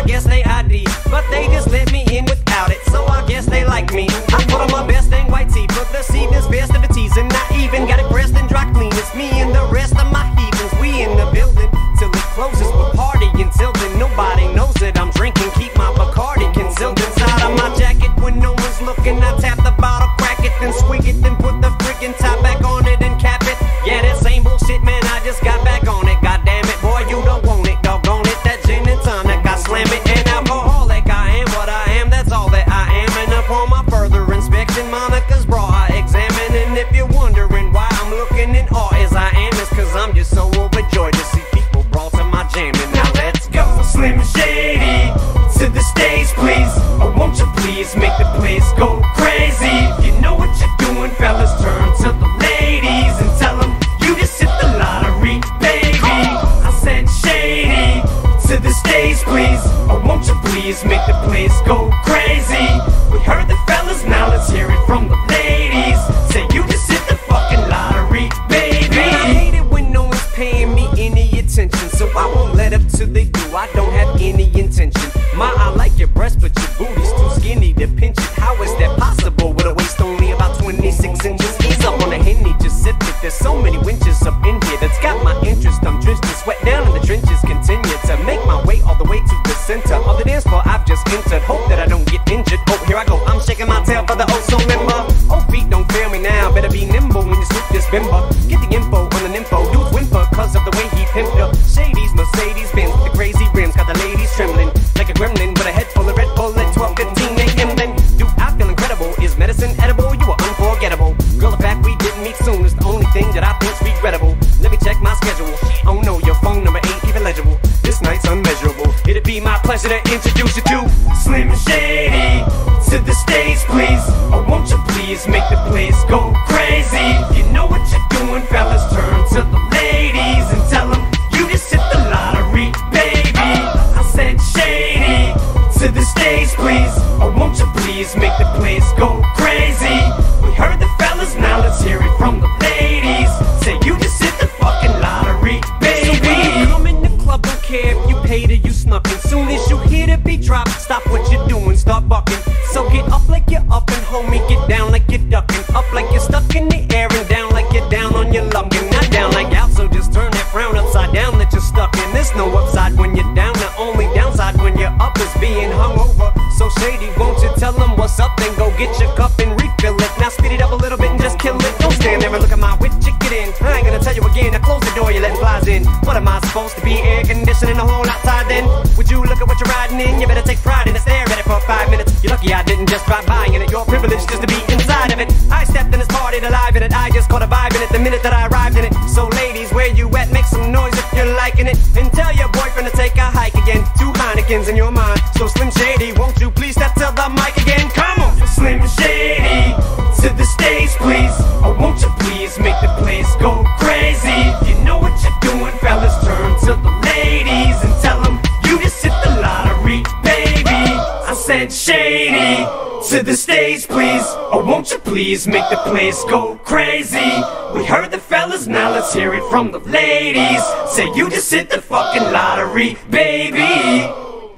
guess they ID, but they just let me in without it, so I guess they like me. I put on my best dang white tee for this evening's festivities, and I even got it pressed and dry clean. It's me and the rest of my heathens, we in the building till it closes. We'll party until then, nobody knows that I'm drinking. Keep my Bacardi concealed inside of my jacket when no one's looking. I tap the bottle, crack it, then swig it, then put the freaking top back on it and cap it. Yeah, that same bullshit, man, I just got back on it. God damn it, boy, you don't want it, doggone it. That gin and tonic, I slam it. And alcoholic, I am what I am, that's all that I am. And upon my further inspection, Monica's bra I examine. And if you're wondering why I'm looking in awe as I am, it's cause I'm just so overjoyed to see people brought to my jam. And now let's go. Slim Shady, to the stage please. Or won't you please make the place go crazy? You know what you're doing, fellas, turn to the ladies and tell them you just hit the lottery, baby. I said Shady, to the stage please. Or won't you please make the place go crazy? We heard the fellas, now let's hear it from the ladies. Say you just hit the fucking lottery, baby. Man, I hate it when no one's paying me any attention, so I won't let up till they do. I don't have any intention. Ma, I like your breast, but your booty's too skinny to pinch it. How is that possible with a waist only about 26 inches? Ease up on the Henny, just sip it. There's so many winches up in here that's got my interest. I'm drenched in sweat down in the trenches. Continue to make my way all the way to the center of the dance floor I've just entered. Hope that I don't get injured. Oh, here I go. I'm shaking my tail for the oh so member. Oh, feet don't fail me now. Better be nimble when you swoop this bimber. Get the info on the nympho. Dudes whimper cause of the way he pimped up. Shady's Mercedes Benz with the crazy rims. Got the ladies trembling like a gremlin with a head full of Red Bull at 12:15 a.m. Then, dude, I feel incredible. Is medicine edible? You are unforgettable. Girl, the fact we didn't meet soon is the only thing that I think's regrettable. Let me check my schedule. Oh no, your phone number ain't even legible. This night's unmeasurable. It'd be my pleasure to introduce you to Slim Shady, to the stage please. Or won't you please make the place go crazy? You know what you're doing, fellas, turn to the ladies and tell them you just hit the lottery, baby. I said Shady, to the stage please. Or won't you please make the place go crazy? We heard the fellas, now let's hear it from the ladies. Say you just hit the fucking lottery, baby. So when you come in the club, don't care if you paid or you snuck in. Soon as you hear the beat drop, stop what you're doing, start bucking. So get up like you're up and homie, get down like you're ducking. Up like you're stuck in the air and down like you're down on your luck. And not down like out, so just turn that frown upside down that you're stuck in. There's no upside when you're down, the only downside when you're up is being hungover. So Shady, won't you tell them what's up, then go get your cup and refill it. Now speed it up a little bit and just kill it. Don't stand there and look at my whip, chick it in. I ain't gonna tell you again, now close the door, you let flies in. What am I supposed to be, air conditioning the whole outside then? Would you look at what you're riding in? You better take pride in it, stare at it for 5 minutes. You're lucky I didn't just drive by in it, your privilege just to be inside of it. I stepped in this party alive in it, I just caught a vibe in it the minute that I arrived in it. So ladies, where you at? Make some noise if you're liking it. And tell your boyfriend to take a hike again. 2 Heinekens in your mind. So Slim Shady, won't you please step to the mic again? Come on! Slim Shady, to the stage please. Or won't you please make the place go crazy? You know what you're doing, fellas, turn to the ladies and tell them you just hit the lottery, baby. I said Shady, to the stage please. Or won't you please make the place go crazy? We heard the fellas, now let's hear it from the ladies. Say you just hit the fucking lottery, baby.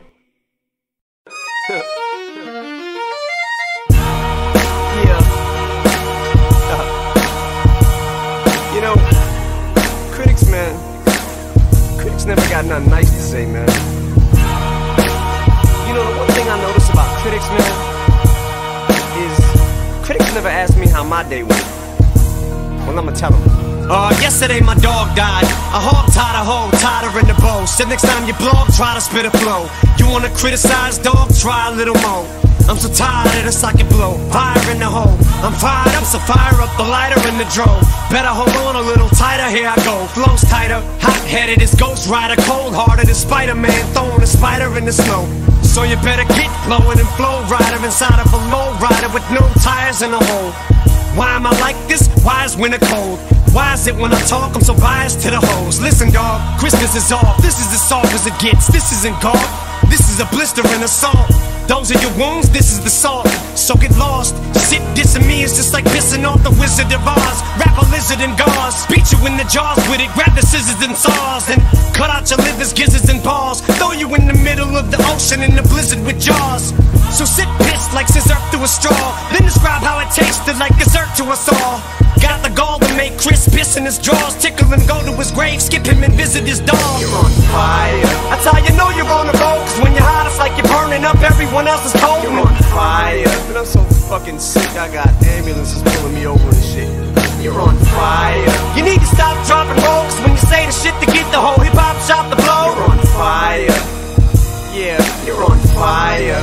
You know, critics, man, critics never got nothing nice to say, man. You know, the one thing I notice about critics, man, is critics never ask me how my day went. Well, I'ma tell them. Yesterday my dog died. A hog tied a hoe, tied her in the bow. Said next time you blog, try to spit a flow. You wanna criticize, dog? Try a little more. I'm so tired of the socket blow. Fire in the hole. I'm fired up, so fire up the lighter in the drove. Better hold on a little tighter, here I go. Flows tighter, hot-headed as Ghost Rider. Cold-hearted as Spider-Man, throwing a spider in the snow. So you better get blowing and flow rider inside of a low rider with no tires in the hole. Why am I like this? Why is winter cold? Why is it when I talk I'm so biased to the hoes? Listen dog, Christmas is off. This is as soft as it gets. This isn't golf. This is a blistering assault. Those are your wounds, this is the salt. So get lost. Shit dissing me is just like pissing off the Wizard of Oz. Wrap a lizard in gauze, beat you in the jaws with it. Grab the scissors and saws and cut out your livers, gizzards and paws. Throw you in the middle of the ocean in the blizzard with jaws. So sit pissed like scissor through a straw. Then describe how it tasted like dessert to us all. Got the gall to make Chris piss in his drawers. Tickle and go to his grave, skip him and visit his dog. You're on fire. That's how you know you're on the road. Cause when you're hot it's like you're burning up everyone else's cold. You're on fire. But I'm so fucking sick, I got ambulances pulling me over and shit. You're on fire. You need to stop dropping rolls when you say the shit to get the whole hip-hop shop to blow. You're on fire. Yeah, you're on fire.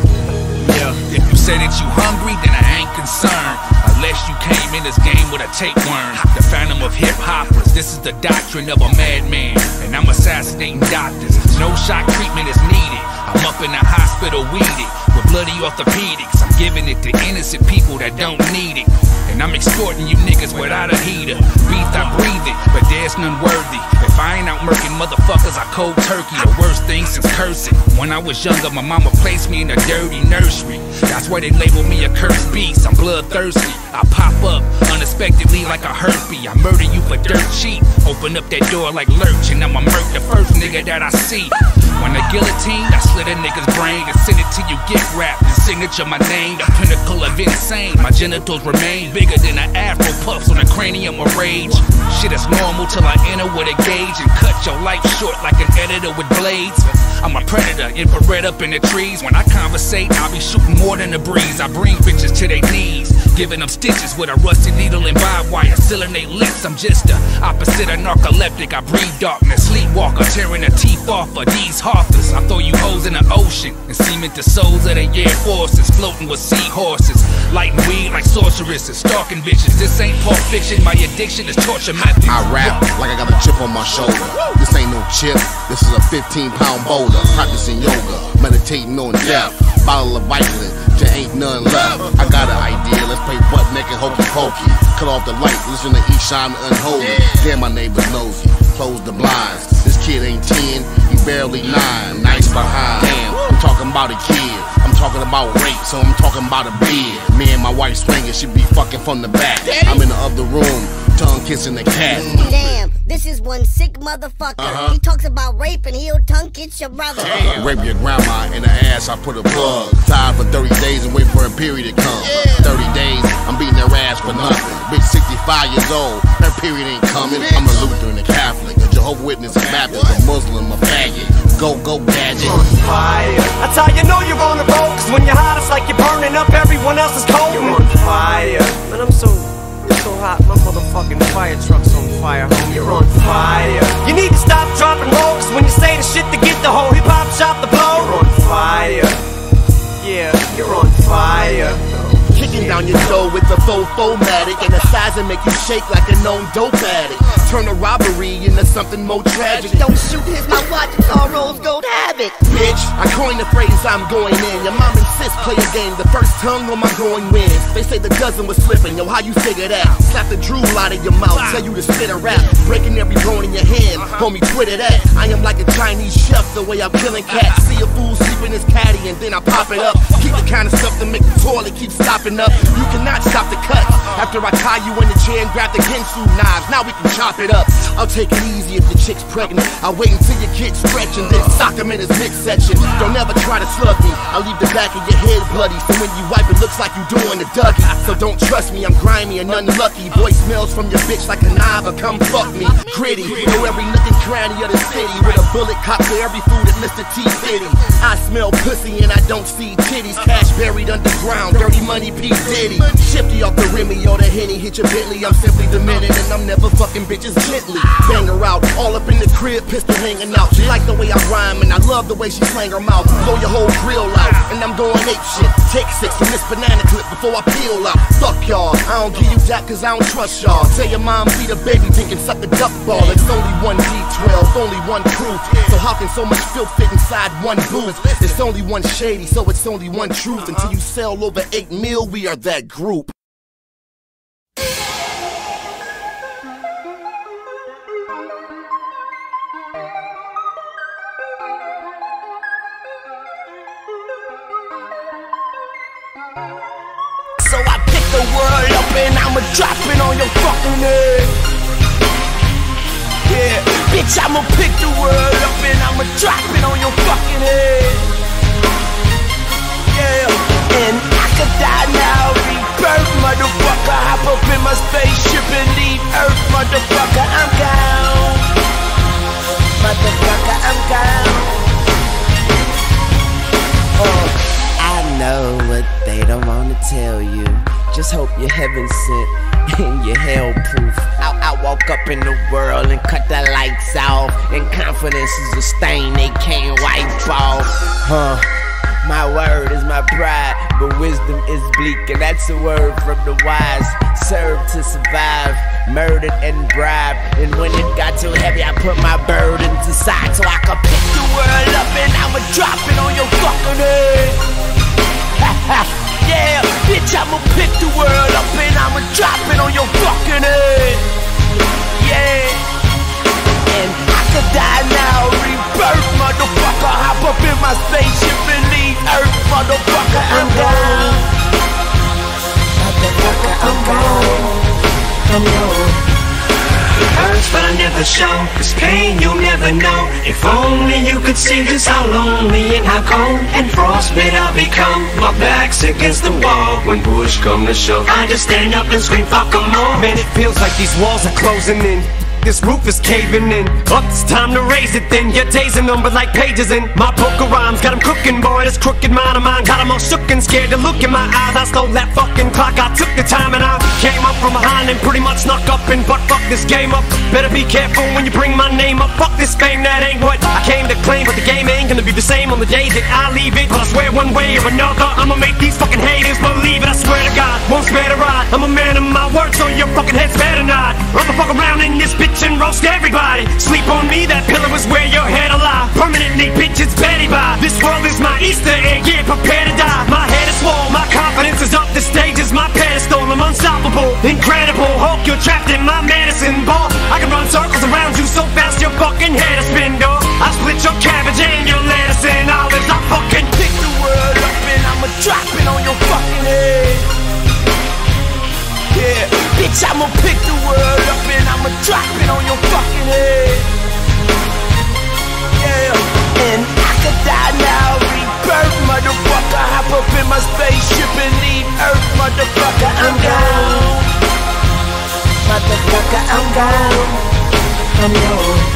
Yeah, if you say that you hungry, then I ain't concerned. Unless you came in this game with a tapeworm. The phantom of hip-hoppers, this is the doctrine of a madman. And I'm assassinating doctors. No shock treatment is needed. I'm up in the hospital weeded with bloody orthopedics. I'm giving it to innocent people that don't need it. And I'm extorting you niggas without a heater. Beef, I breathe it, but there's none worthy. If I ain't out murking motherfuckers, I cold turkey. The worst thing since cursing. When I was younger, my mama placed me in a dirty nursery. That's why they label me a cursed beast. I'm bloodthirsty. I pop up unexpectedly like a herpy. I murder you for dirt cheap. Open up that door like Lurch, and I'ma murk the first nigga that I see. When I guillotine, I slit a nigga's brain and send it to you gift wrapped. The signature, my name, the pinnacle of insane. My genitals remain bigger than an afro puffs on a cranium of rage. Shit is normal till I enter with a gauge and cut your life short like an editor with blades. I'm a predator, infrared up in the trees. When I conversate, I'll be shooting more than a breeze. I bring bitches to their knees, giving them stitches with a rusty needle and barbed wire, sealing their lips. I'm just the opposite of narcoleptic. I breathe darkness, sleepwalker, tearing the teeth off of these heartless. I throw you hoes in the ocean and cement the souls of the air forces, floating with seahorses, lighting weed like sorceresses, stalking bitches. This ain't Pulp Fiction, my addiction is torture method. I rap like I got a chip on my shoulder. This ain't no chip, this is a 15-pound boulder. Practicing yoga, meditating on death. Bottle of Vicodin, there ain't none left. I got an idea, let's play butt naked hokey pokey. Cut off the light, listen to each shine unholy. Damn, my neighbor's nosy, close the blinds. This kid ain't 10, he barely 9. Nice behind. Damn, I'm talking about a kid. I'm talking about rape, so I'm talking about a bed. Me and my wife swinging, she be fucking from the back. I'm in the other room, tongue kissing the cat. Damn, this is one sick motherfucker. He talks about rape and he'll tongue kiss your brother. Rape your grandma in the ass, I put a plug. Tied for 30 days and wait for a period to come. 30 days, I'm beating her ass for nothing. Bitch 65 years old, her period ain't coming. I'm a Lutheran, a Catholic, a Jehovah's Witness, a Baptist, a Muslim, a faggot. Go, go, gadget. You're on fire. That's how you know you're on the road. Cause when you're hot it's like you're burning up everyone else's cold. You're on fire. Man, I'm so hot, my motherfucking fire truck's on fire, homie. You're on fire. You need to stop dropping rolls when you say the shit to get the whole hip-hop shop to blow. You're on fire. Yeah, you're on fire. Kicking down your door with a faux-matic and a size that make you shake like a known dope addict. Turn a robbery into something more tragic. Don't shoot, here's my watch, it's all rose gold havoc. Bitch, I coined the phrase I'm going in. Your mom insists play a game, the first tongue on my going wins. They say the dozen was slipping, yo, how you figure that? Slap the drool out of your mouth, tell you to spit a rap. Breaking every bone in your hand, homie, Twitter that. I am like a Chinese chef, the way I'm killing cats. See a fool sleeping his caddy and then I pop it up. Keep the kind of stuff to make the toilet keep stopping up. You cannot stop the cuts. After I tie you in the chair and grab the Ginsu knives, now we can chop it up. I'll take it easy if the chick's pregnant. I'll wait until your kid stretch and then sock him in his midsection. Don't ever try to slug me, I'll leave the back of your head bloody. So when you wipe it looks like you doing a Dougie. So don't trust me, I'm grimy and unlucky. Boy smells from your bitch like a knife, come fuck me. Gritty, know every nook and cranny of the city. With a bullet cop to every food at Mr. T City. I smell pussy and I don't see titties. Cash buried underground, dirty money P Diddy. Shifty off the Remy or the Henny, hit your Bentley. I'm simply demented and I'm never fucking bitches gently. Bang her out, all up in the crib, pistol hanging out. She like the way I rhyme and I love the way she slang her mouth. Blow your whole grill out, and I'm going ape shit. Take 6 from this banana clip before I peel out. Fuck y'all, I don't give you that cause I don't trust y'all. Tell your mom feed a baby pink and suck a duck ball. It's only one D12, only one proof. So how can so much filth fit inside one booth? It's only one Shady, so it's only one truth. Until you sell over 8 mil, we are that group. and I'ma drop it on your fucking head. Yeah, bitch, I'ma pick the world up and I'ma drop it on your fucking head. Yeah, and I could die now, rebirth, motherfucker. Hop up in my spaceship and leave Earth, motherfucker. I'm gone, motherfucker. I'm gone. I know what they don't wanna tell you. Just hope you're heaven sent and you're hell proof. I woke up in the world and cut the lights off, and confidence is a stain they can't wipe off. My word is my pride, but wisdom is bleak, and that's a word from the wise. Serve to survive, murdered and bribed, and when it got too heavy, I put my burdens aside so I could pick the world up and I'ma drop it on your fucking head. Yeah, bitch, I'ma pick the world up and I'ma drop it on your fucking head. Yeah, and I could die now, rebirth, motherfucker. Hop up in my spaceship and leave Earth, motherfucker. I'm gone, motherfucker. I'm gone. I'm gone. It hurts but I never show, this pain you'll never know. If only you could see just how lonely and how cold and frostbit I'll become. My back's against the wall when push come to shove. I just stand up and scream fuck 'em all. Man, it feels like these walls are closing in. This roof is caving in. Up, it's time to raise it then. Your days are numbered like pages in my book of rhymes. Got 'em cooking, boy, this crooked mind of mine. Got 'em all shook and scared to look in my eyes. I stole that fucking clock, I took the time and I came up from behind and pretty much snuck up and butt fuck this game up. Better be careful when you bring my name up. Fuck this fame, that ain't what I came to claim. But the game ain't gonna be the same on the day that I leave it. But I swear one way or another, I'ma make these fucking haters believe it. I swear to God, won't spare the ride. I'm a man of my word, so your fucking head's better not. I'ma fuck around in this bitch and roast everybody. Sleep on me, that pillow is where your head alive. Permanently, bitch, it's Betty by. This world is my Easter egg, yeah, prepare to die. My head is swole, my confidence is up. The stage is my pedestal, I'm unstoppable, incredible. Hulk, you're trapped in my medicine ball. I can run circles around you so fast your fucking head is spin, dog. I split your cabbage and your lettuce and olives. I fucking pick the world up and I'ma drop it on your fucking head. Yeah, bitch, I'ma pick the world up and I'ma drop it on your fucking head. Yeah, and I could die now, rebirth, motherfucker. Hop up in my spaceship and leave Earth, motherfucker. I'm gone, motherfucker. I'm gone. I'm gone.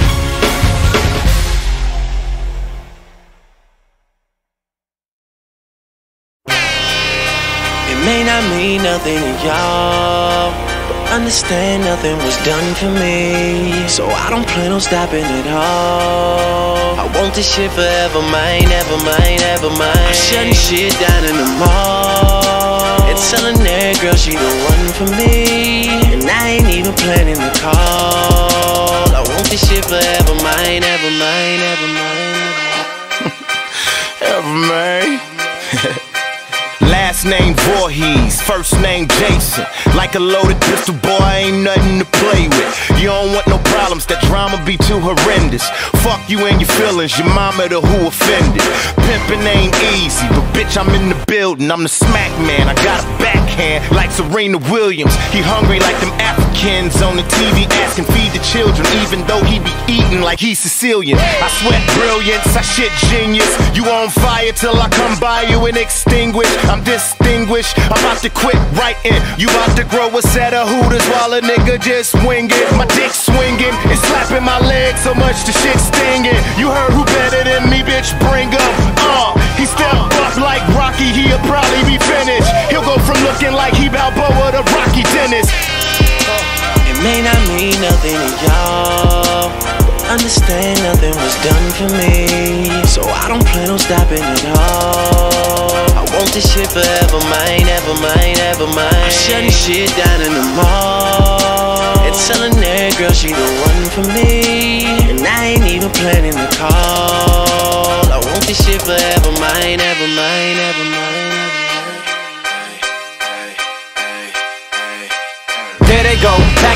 May not mean nothing to y'all, but understand nothing was done for me, so I don't plan on stopping at all. I want this shit forever, mine, ever mine, ever mine. I'm shutting shit down in the mall and telling that girl she the one for me, and I ain't even planning the call. I want this shit forever, mine, ever mine, ever mine. Ever mine. Last name Voorhees, first name Jason. Like a loaded pistol, boy, ain't nothing to play with. You don't want no problems, that drama be too horrendous. Fuck you and your feelings, your mama the who offended. Pimpin' ain't easy, but bitch, I'm in the building. I'm the smack man, I got a backhand like Serena Williams. He hungry like them Africans on the TV asking feed the children, even though he be eating like he's Sicilian. I sweat brilliance, I shit genius. You on fire till I come by you and extinguish. I'm distinguished, I'm about to quit writing. You about to grow a set of hooters while a nigga just winging. My dick swinging, it's slapping my leg so much the shit stinging. You heard who better than me, bitch, bring up. He stepped up like Rocky, he'll probably be finished. He'll go from looking like he Balboa to Rocky Dennis. It may not mean nothing to y'all, but understand nothing was done for me, so I don't plan on stopping at all. I want this shit forever, mine, ever mine, ever mine. I'm shutting shit down in the mall and telling that girl she the one for me, and I ain't even planning the call. I want this shit forever, mine, ever mine, ever mine. There they go, back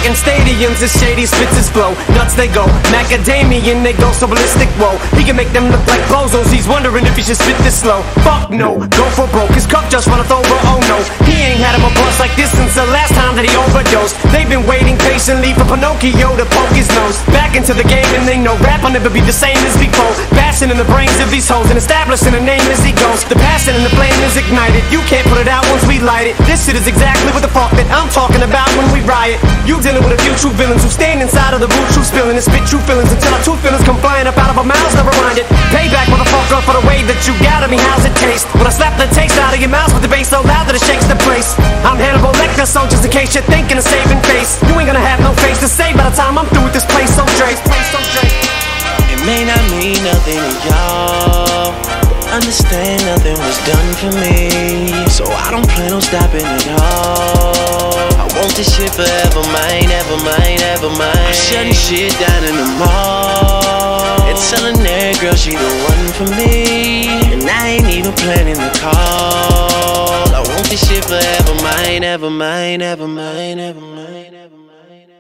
rocking stadiums as Shady spits his flow. Nuts they go, macadamian they go so ballistic. Whoa, he can make them look like bozos. He's wondering if he should spit this slow. Fuck no, go for broke. His cup just runneth over. Oh no, he ain't had him a bust like this since the last time that he overdosed. They've been waiting patiently for Pinocchio to poke his nose back into the game, and they know rap will never be the same as before. Bashing in the brains of these hoes and establishing a name as he goes. The passion and the flame is ignited. You can't put it out once we light it. This shit is exactly what the fuck that I'm talking about when we riot. You dealing with a few true villains who stand inside of the root, true spilling and spit true feelings until our true feelings come flying up out of our mouths. Never mind it. Payback, motherfucker, for the way that you got at me. How's it taste? When I slap the taste out of your mouth with the bass so loud that it shakes the place. I'm Hannibal Lecter, so just in case you're thinking of saving face, you ain't gonna have no face to say by the time I'm through with this place. So Dre, it may not mean nothing to y'all. Understand nothing was done for me, so I don't plan on stopping at all. I want this shit forever, mine, ever mine, ever mine. I'm shutting shit down in the mall and telling that girl she the one for me, and I ain't even planning the call. I want this shit forever, mine, ever mine, ever mine, ever mine, ever mine.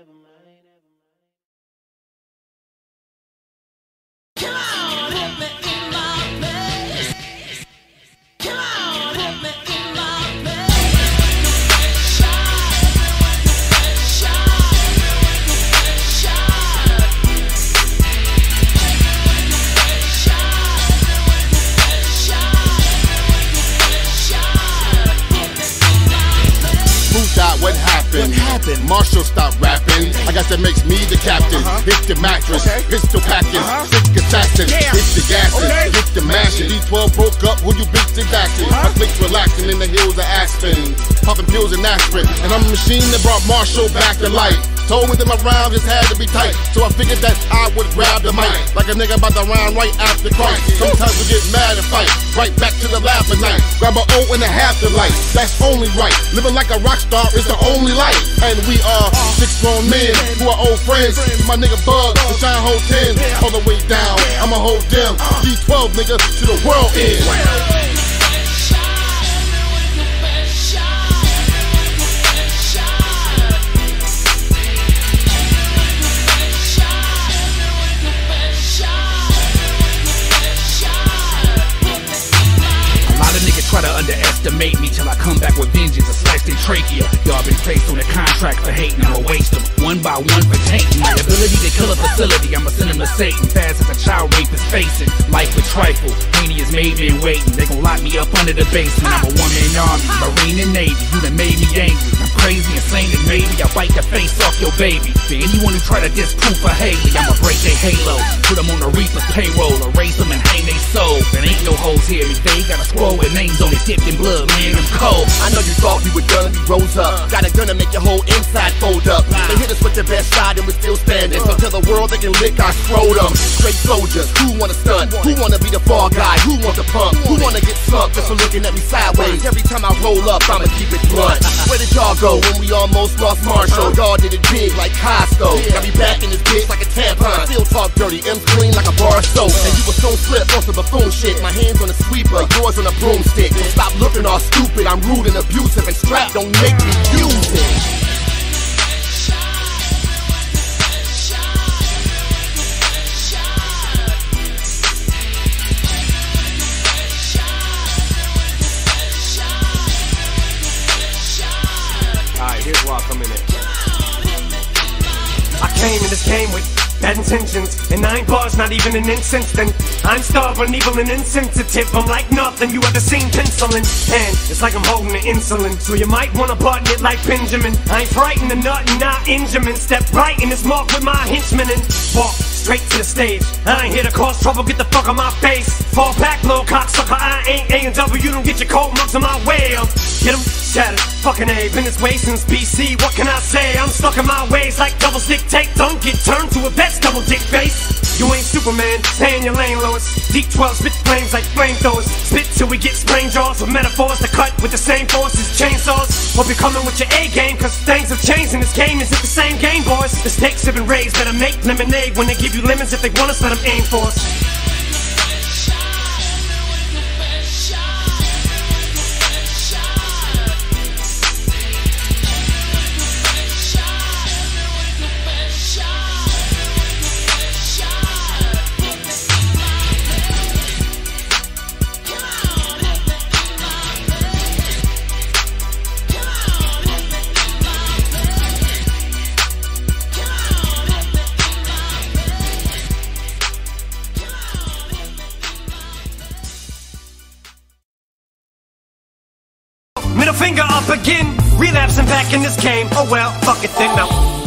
What happened? Marshall stopped rapping. I guess that makes me the captain. Hit the mattress, pistol packing, sick assassin. Hit the gassing, hit the mashing. D12 broke up, who you bitches asking? My flicks relaxing in the hills of Aspen, popping pills and aspirin. And I'm a machine that brought Marshall back to life. Told me that my rhyme just had to be tight, so I figured that I would grab the mic like a nigga about to rhyme right after Christ. Sometimes we get mad and fight, right back to the laugh at night. Grab an O and a half the light, that's only right. Living like a rock star is the only life. And we are 6 grown men who are old friends. My nigga Bug, the Shine hold 10, all the way down. I'ma hold them. D12 nigga to the world end. Try to underestimate me till I come back with vengeance, a sliced in trachea. Y'all been placed on a contract for hating, I'ma waste them one by one for tainting. My ability to kill a facility, I'ma send them to Satan. Fast as a child rapist facing life with trifle. Haney is made me waiting, they gon' lock me up under the basement. I'm a one-man army, Marine and Navy, you done made me angry. I'm crazy, insane, and maybe I'll bite the face off your baby. For anyone who try to disprove for Haley, I'ma break their halo, put them on the Reaper's payroll, erase them and hang they soul. There ain't no hoes here, they got a scroll with names on it dipped in blood, man, I'm cold. I know you thought we were done, we rose up. Got a gun to make your whole inside fold up. They hit us with the best side and we're still standing. So tell the world they can lick our scrotum. Straight soldiers, who wanna stunt? Who wanna be the fall guy? Who wants to pump? Who wanna get sunk just for looking at me sideways? Every time I roll up, I'ma keep it blunt. Where did y'all go when we almost lost Marshall? Y'all did it big like Costco. Got me back in this bitch like a tampon. Still talk dirty, M's clean like a bar of soap. And you was so slip on some buffoon shit. My hands on a sweeper, yours on a broomstick. Stop looking all stupid, I'm rude and abusive, and strap don't make me use it. Alright, here's where I come in at. I came in this game with bad intentions, and 9 bars, not even an incense. Then I'm stubborn, evil, and insensitive. I'm like nothing you ever seen penciling. And it's like I'm holding the insulin, so you might wanna button it like Benjamin. I ain't frightened the nut and not Injamin. Step right in this mark with my henchmen and walk straight to the stage. I ain't here to cause trouble, get the fuck on my face. Fall back, little cocksucker, I ain't A&W. You don't get your cold mugs in my way. Get 'em shattered, fucking A. Been this way since BC, what can I say? I'm stuck in my ways like double stick tape. Don't get turned to a vet's double dick face. You ain't Superman, stay in your lane, Lois. Deep 12 spit flames like flamethrowers. Spit till we get sprain jaws with metaphors to cut with the same force as chainsaws. Hope you're coming with your A game, cause things have changed in this game. Is it the same game, boys? The stakes have been raised, better make lemonade when they give you lemons. If they want us, let them aim for us. up again, relapsing back in this game. Oh well, fuck it then, no.